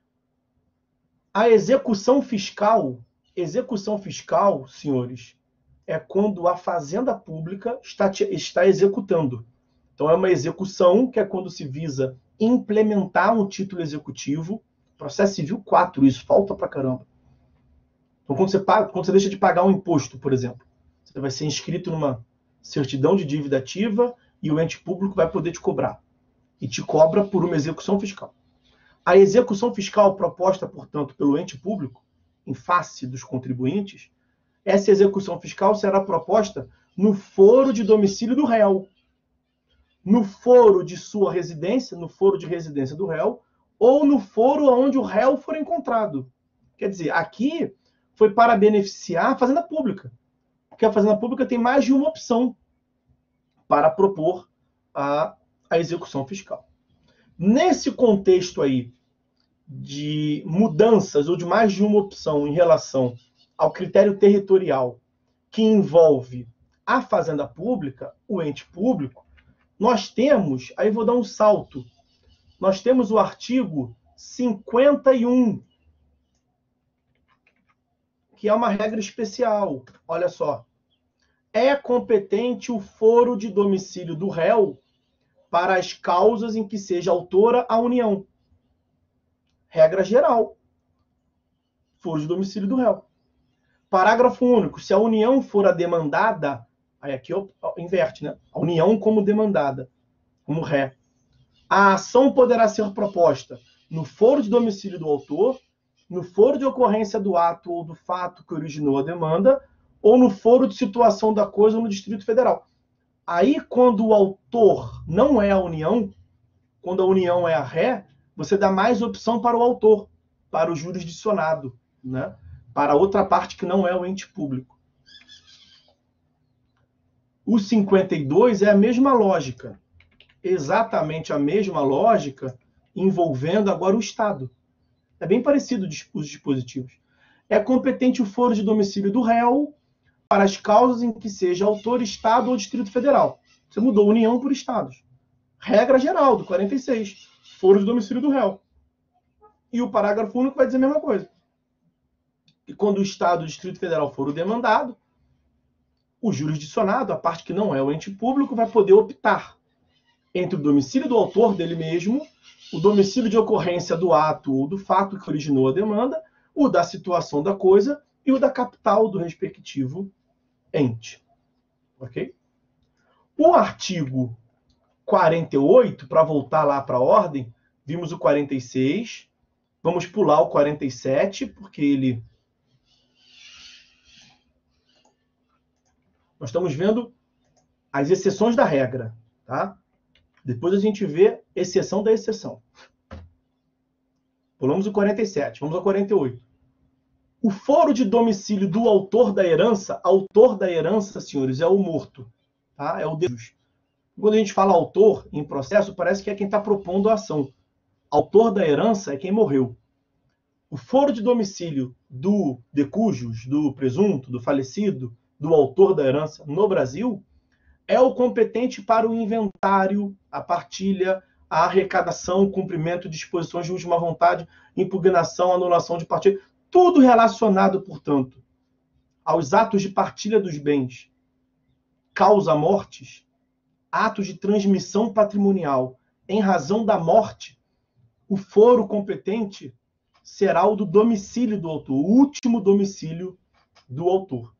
A execução fiscal, senhores, é quando a fazenda pública está executando. Então, é uma execução que é quando se visa implementar um título executivo. Processo Civil 4, isso, falta pra caramba. Então, quando você deixa de pagar um imposto, por exemplo, você vai ser inscrito numa certidão de dívida ativa e o ente público vai poder te cobrar. E te cobra por uma execução fiscal. A execução fiscal proposta, portanto, pelo ente público, em face dos contribuintes, essa execução fiscal será proposta no foro de domicílio do réu, no foro de sua residência, no foro de residência do réu, ou no foro onde o réu for encontrado. Quer dizer, aqui foi para beneficiar a fazenda pública, porque a fazenda pública tem mais de uma opção para propor a execução fiscal. Nesse contexto aí de mudanças ou de mais de uma opção em relação ao critério territorial que envolve a fazenda pública, o ente público, nós temos, aí vou dar um salto, nós temos o artigo 51, que é uma regra especial. Olha só. É competente o foro de domicílio do réu para as causas em que seja autora a união. Regra geral. Foro de domicílio do réu. Parágrafo único. Se a união for a demandada, aí aqui inverte, né? A união como demandada, como ré. A ação poderá ser proposta no foro de domicílio do autor, no foro de ocorrência do ato ou do fato que originou a demanda, ou no foro de situação da coisa no Distrito Federal. Aí, quando o autor não é a união, quando a união é a ré, você dá mais opção para o autor, para o jurisdicionado, né? Para outra parte que não é o ente público. O 52 é a mesma lógica, exatamente a mesma lógica, envolvendo agora o Estado. É bem parecido os dispositivos. É competente o foro de domicílio do réu para as causas em que seja autor, Estado ou Distrito Federal. Você mudou União por Estados. Regra geral do 46. Foro de domicílio do réu. E o parágrafo único vai dizer a mesma coisa. E quando o Estado ou o Distrito Federal for o demandado, o jurisdicionado, a parte que não é o ente público, vai poder optar entre o domicílio do autor dele mesmo, o domicílio de ocorrência do ato ou do fato que originou a demanda, o da situação da coisa e o da capital do respectivo ente. Ok? O artigo 48, para voltar lá para a ordem, vimos o 46, vamos pular o 47, porque ele... Nós estamos vendo as exceções da regra, tá? Depois a gente vê exceção da exceção. Pulamos o 47, vamos ao 48. O foro de domicílio do autor da herança, senhores, é o morto, tá? É o Deus. Quando a gente fala autor em processo, parece que é quem está propondo a ação. Autor da herança é quem morreu. O foro de domicílio do de cujos, do presunto, do falecido, do autor da herança no Brasil é o competente para o inventário, a partilha, a arrecadação, o cumprimento de disposições de última vontade, impugnação, anulação de partilha, tudo relacionado, portanto, aos atos de partilha dos bens, causa-mortes, atos de transmissão patrimonial em razão da morte, o foro competente será o do domicílio do autor, o último domicílio do autor.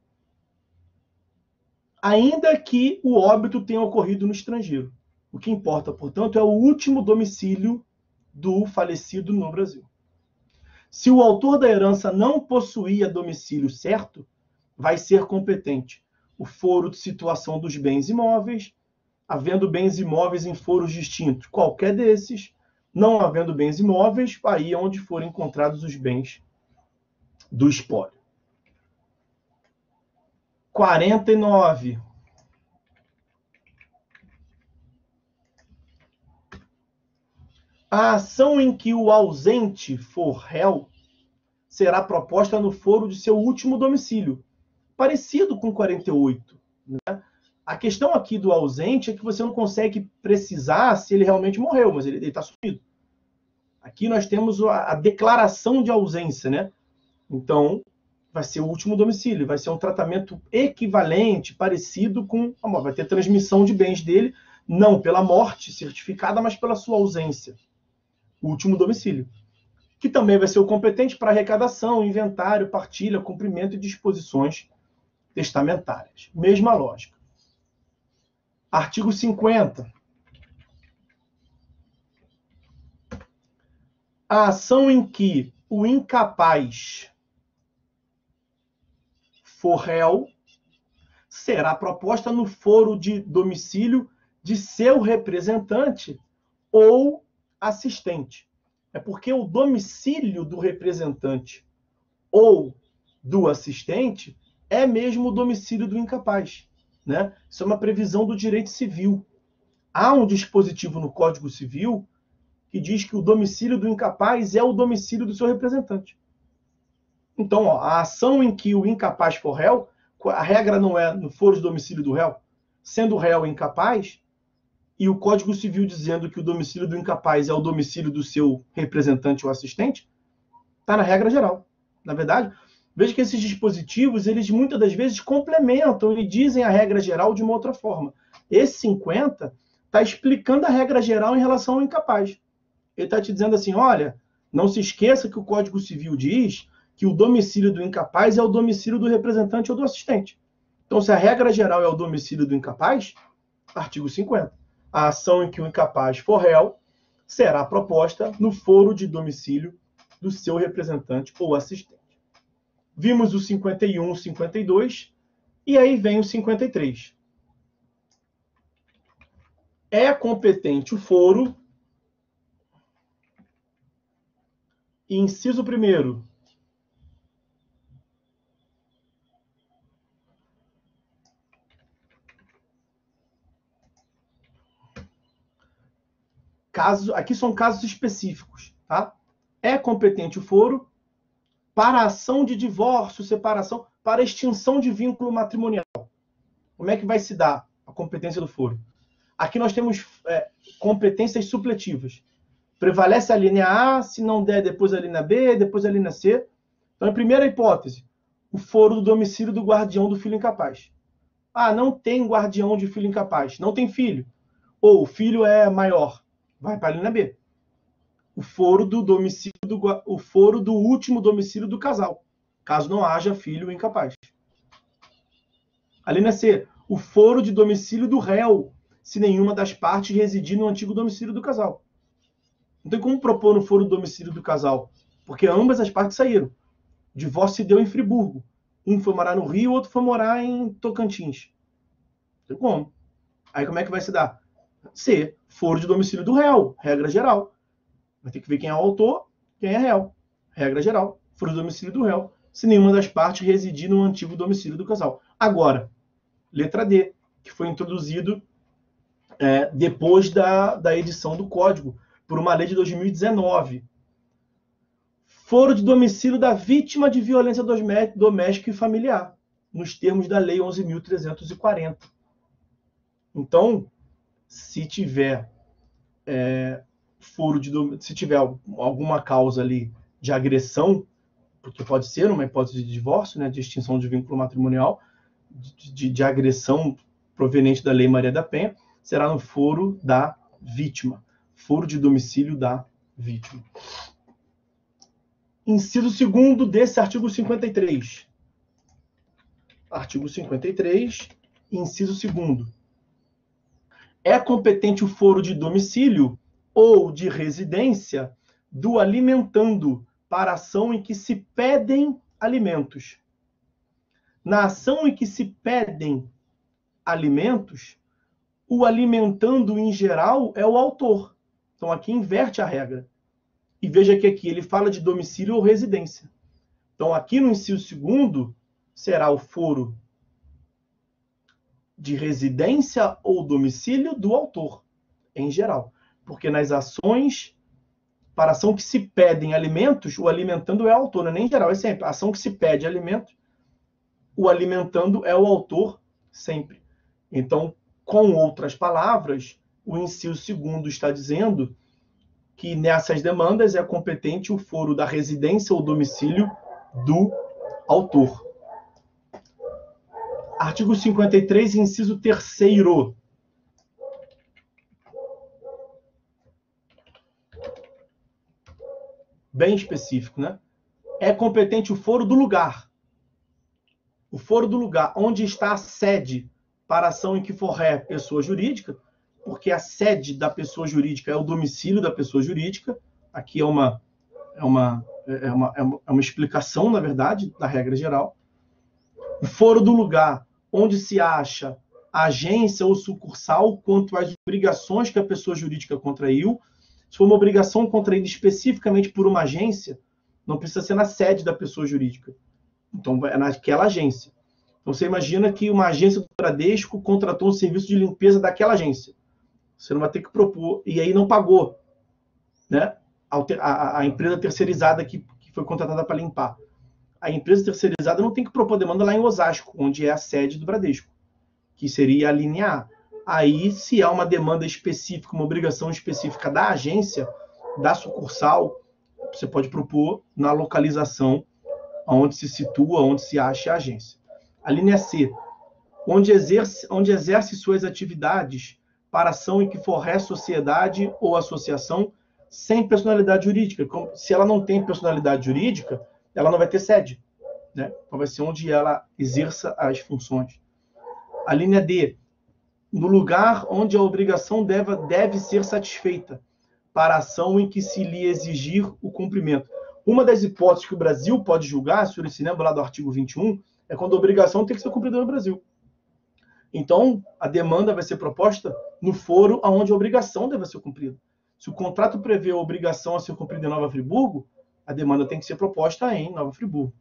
Ainda que o óbito tenha ocorrido no estrangeiro. O que importa, portanto, é o último domicílio do falecido no Brasil. Se o autor da herança não possuía domicílio certo, vai ser competente o foro de situação dos bens imóveis, havendo bens imóveis em foros distintos, qualquer desses, não havendo bens imóveis, aí é onde forem encontrados os bens do espólio. 49. A ação em que o ausente for réu será proposta no foro de seu último domicílio, parecido com 48. Né? A questão aqui do ausente é que você não consegue precisar se ele realmente morreu, mas ele está sumido. Aqui nós temos a declaração de ausência, né? Então, vai ser o último domicílio, vai ser um tratamento equivalente, parecido com a morte. Vai ter transmissão de bens dele, não pela morte certificada, mas pela sua ausência. O último domicílio. Que também vai ser o competente para arrecadação, inventário, partilha, cumprimento e disposições testamentárias. Mesma lógica. Artigo 50. A ação em que o incapaz for réu será proposta no foro de domicílio de seu representante ou assistente. É porque o domicílio do representante ou do assistente é mesmo o domicílio do incapaz. Né? Isso é uma previsão do direito civil. Há um dispositivo no Código Civil que diz que o domicílio do incapaz é o domicílio do seu representante. Então, a ação em que o incapaz for réu, a regra não é no foro de domicílio do réu. Sendo o réu incapaz, e o Código Civil dizendo que o domicílio do incapaz é o domicílio do seu representante ou assistente, está na regra geral. Na verdade, veja que esses dispositivos, eles muitas das vezes complementam e dizem a regra geral de uma outra forma. Esse 50 está explicando a regra geral em relação ao incapaz. Ele está te dizendo assim, olha, não se esqueça que o Código Civil diz que o domicílio do incapaz é o domicílio do representante ou do assistente. Então, se a regra geral é o domicílio do incapaz, artigo 50. A ação em que o incapaz for réu será proposta no foro de domicílio do seu representante ou assistente. Vimos o 51, o 52, e aí vem o 53. É competente o foro, inciso 1º, aqui são casos específicos, tá? É competente o foro para ação de divórcio, separação, para extinção de vínculo matrimonial. Como é que vai se dar a competência do foro? Aqui nós temos competências supletivas. Prevalece a linha A, se não der, depois a linha B, depois a linha C. Então, a primeira hipótese, o foro do domicílio do guardião do filho incapaz. Ah, não tem guardião de filho incapaz, não tem filho. Ou o filho é maior. Vai para a linha B. O foro do domicílio o foro do último domicílio do casal, caso não haja filho incapaz. A linha C, o foro de domicílio do réu, se nenhuma das partes residir no antigo domicílio do casal. Não tem como propor no foro do domicílio do casal, porque ambas as partes saíram. O divórcio se deu em Friburgo. Um foi morar no Rio, o outro foi morar em Tocantins. Não tem como. Aí como é que vai se dar? C, foro de domicílio do réu, regra geral. Vai ter que ver quem é o autor, quem é réu. Regra geral, foro de domicílio do réu, se nenhuma das partes residir no antigo domicílio do casal. Agora, letra D, que foi introduzido depois da edição do Código, por uma lei de 2019. Foro de domicílio da vítima de violência doméstica e familiar. nos termos da Lei 11.340. Então, se tiver se tiver alguma causa ali de agressão, porque pode ser uma hipótese de divórcio, né, de extinção de vínculo matrimonial, de agressão proveniente da Lei Maria da Penha, será no foro da vítima, foro de domicílio da vítima. Inciso 2º desse artigo 53. Artigo 53, inciso 2º. É competente o foro de domicílio ou de residência do alimentando para ação em que se pedem alimentos. Na ação em que se pedem alimentos, o alimentando em geral é o autor. Então aqui inverte a regra. E veja que aqui ele fala de domicílio ou residência. Então aqui no inciso 2º será o foro de residência ou domicílio do autor, em geral. Porque nas ações, para ação que se pedem alimentos, o alimentando é o autor, não é nem em geral, é sempre. A ação que se pede alimentos, o alimentando é o autor sempre. Então, com outras palavras, o inciso 2º está dizendo que nessas demandas é competente o foro da residência ou domicílio do autor. Artigo 53, inciso 3º. Bem específico, né? É competente o foro do lugar. O foro do lugar, onde está a sede para a ação em que for ré pessoa jurídica, porque a sede da pessoa jurídica é o domicílio da pessoa jurídica. Aqui é uma explicação, na verdade, da regra geral. O foro do lugar, onde se acha a agência ou sucursal quanto às obrigações que a pessoa jurídica contraiu. Se for uma obrigação contraída especificamente por uma agência, não precisa ser na sede da pessoa jurídica. Então, é naquela agência. Então, você imagina que uma agência do Bradesco contratou um serviço de limpeza daquela agência. Você não vai ter que propor, e aí não pagou, né? A empresa terceirizada que foi contratada para limpar. A empresa terceirizada não tem que propor demanda lá em Osasco, onde é a sede do Bradesco, que seria a linha A. Aí, se há uma demanda específica, uma obrigação específica da agência, da sucursal, você pode propor na localização onde se situa, onde se acha a agência. A linha C, onde exerce suas atividades para ação em que for ré sociedade ou associação sem personalidade jurídica. Se ela não tem personalidade jurídica, ela não vai ter sede, né? Então vai ser onde ela exerça as funções. A linha D, no lugar onde a obrigação deve ser satisfeita para a ação em que se lhe exigir o cumprimento. Uma das hipóteses que o Brasil pode julgar, se se lembra lá do artigo 21, é quando a obrigação tem que ser cumprida no Brasil. Então, a demanda vai ser proposta no foro onde a obrigação deve ser cumprida. Se o contrato prevê a obrigação a ser cumprida em Nova Friburgo, a demanda tem que ser proposta em Nova Friburgo.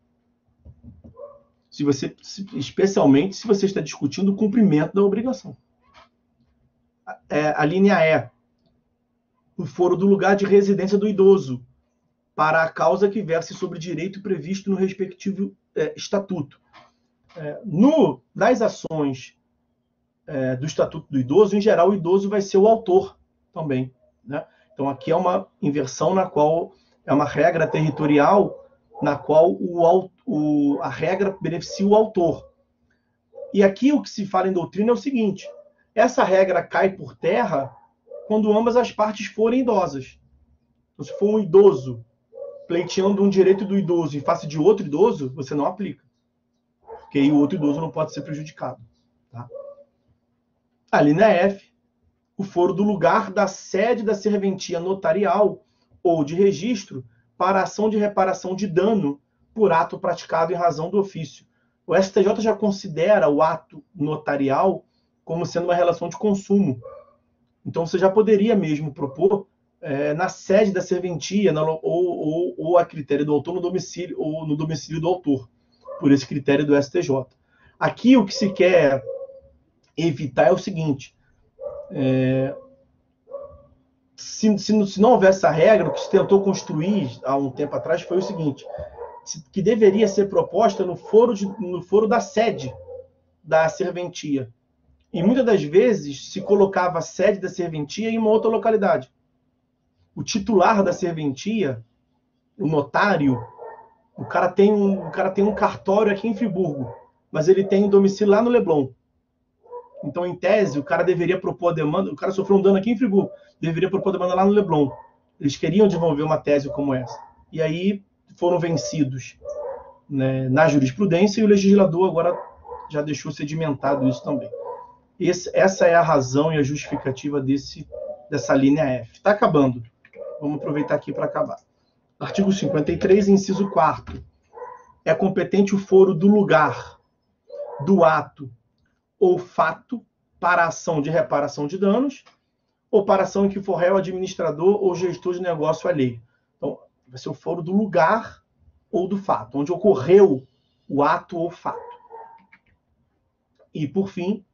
Especialmente se você está discutindo o cumprimento da obrigação. A linha E, o foro do lugar de residência do idoso, para a causa que verse sobre direito previsto no respectivo estatuto. Nas ações do Estatuto do Idoso, em geral, o idoso vai ser o autor também, né? Então, aqui é uma inversão na qual é uma regra territorial na qual a regra beneficia o autor. E aqui o que se fala em doutrina é o seguinte: essa regra cai por terra quando ambas as partes forem idosas. Então, se for um idoso pleiteando um direito do idoso em face de outro idoso, você não aplica. Porque aí o outro idoso não pode ser prejudicado. Tá? A linha F, o foro do lugar da sede da serventia notarial ou de registro para ação de reparação de dano por ato praticado em razão do ofício. O STJ já considera o ato notarial como sendo uma relação de consumo. Então, você já poderia mesmo propor na sede da serventia ou a critério do autor no domicílio, ou no domicílio do autor, por esse critério do STJ. Aqui, o que se quer evitar é o seguinte: se não houvesse essa regra, o que se tentou construir há um tempo atrás foi o seguinte: que deveria ser proposta no foro da sede da serventia. E muitas das vezes se colocava a sede da serventia em uma outra localidade. O titular da serventia, o notário, o cara tem um cartório aqui em Friburgo, mas ele tem um domicílio lá no Leblon. Então, em tese, o cara deveria propor a demanda, o cara sofreu um dano aqui em Friburgo, deveria propor a demanda lá no Leblon. Eles queriam desenvolver uma tese como essa. E aí foram vencidos, né, na jurisprudência, e o legislador agora já deixou sedimentado isso também. Essa é a razão e a justificativa dessa linha F. Está acabando. Vamos aproveitar aqui para acabar. Artigo 53, inciso 4º. É competente o foro do lugar, do ato ou fato para a ação de reparação de danos ou para a ação em que for réu, administrador ou gestor de negócio alheio. Então, vai ser o foro do lugar ou do fato, onde ocorreu o ato ou fato. E, por fim,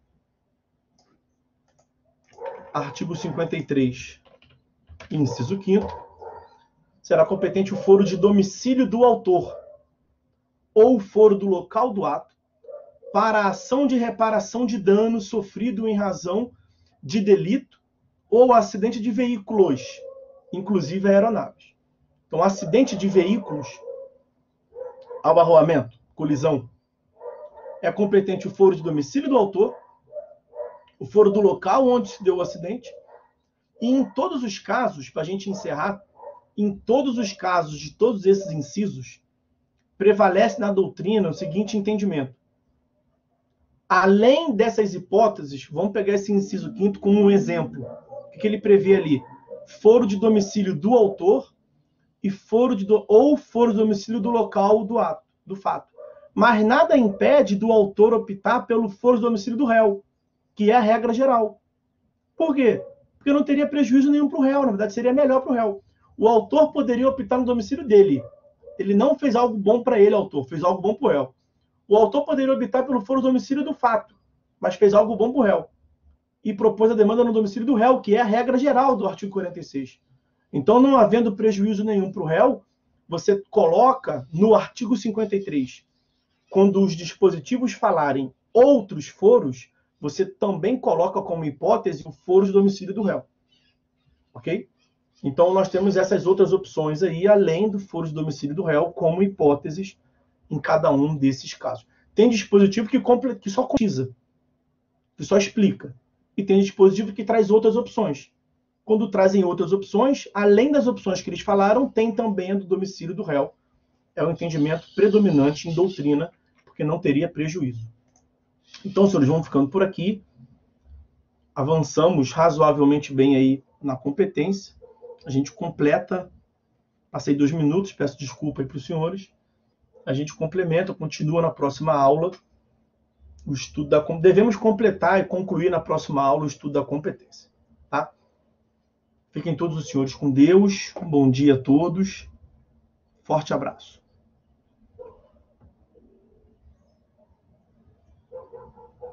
artigo 53, inciso 5º, será competente o foro de domicílio do autor ou o foro do local do ato para a ação de reparação de dano sofrido em razão de delito ou acidente de veículos, inclusive aeronaves. Então, acidente de veículos, abarroamento, colisão, é competente o foro de domicílio do autor, o foro do local onde se deu o acidente, e em todos os casos, para a gente encerrar, em todos os casos de todos esses incisos, prevalece na doutrina o seguinte entendimento. Além dessas hipóteses, vamos pegar esse inciso 5º como um exemplo. O que ele prevê ali? Foro de domicílio do autor e foro de domicílio do local do fato. Mas nada impede do autor optar pelo foro de domicílio do réu, que é a regra geral. Por quê? Porque não teria prejuízo nenhum para o réu, na verdade seria melhor para o réu. O autor poderia optar no domicílio dele. Ele não fez algo bom para ele, autor, fez algo bom para o réu. O autor poderia optar pelo foro do domicílio do fato, mas fez algo bom para o réu. E propôs a demanda no domicílio do réu, que é a regra geral do artigo 46. Então, não havendo prejuízo nenhum para o réu, você coloca no artigo 53, quando os dispositivos falarem outros foros, você também coloca como hipótese o foro de domicílio do réu. Ok? Então, nós temos essas outras opções aí, além do foro de domicílio do réu, como hipóteses em cada um desses casos. Tem dispositivo que só concretiza, que só explica. E tem dispositivo que traz outras opções. Quando trazem outras opções, além das opções que eles falaram, tem também a do domicílio do réu. É o entendimento predominante em doutrina, porque não teria prejuízo. Então, senhores, vamos ficando por aqui. Avançamos razoavelmente bem aí na competência. A gente completa. Passei 2 minutos, peço desculpa aí para os senhores. A gente complementa, continua na próxima aula o estudo da... Devemos completar e concluir na próxima aula o estudo da competência. Tá? Fiquem todos os senhores com Deus. Um bom dia a todos. Forte abraço.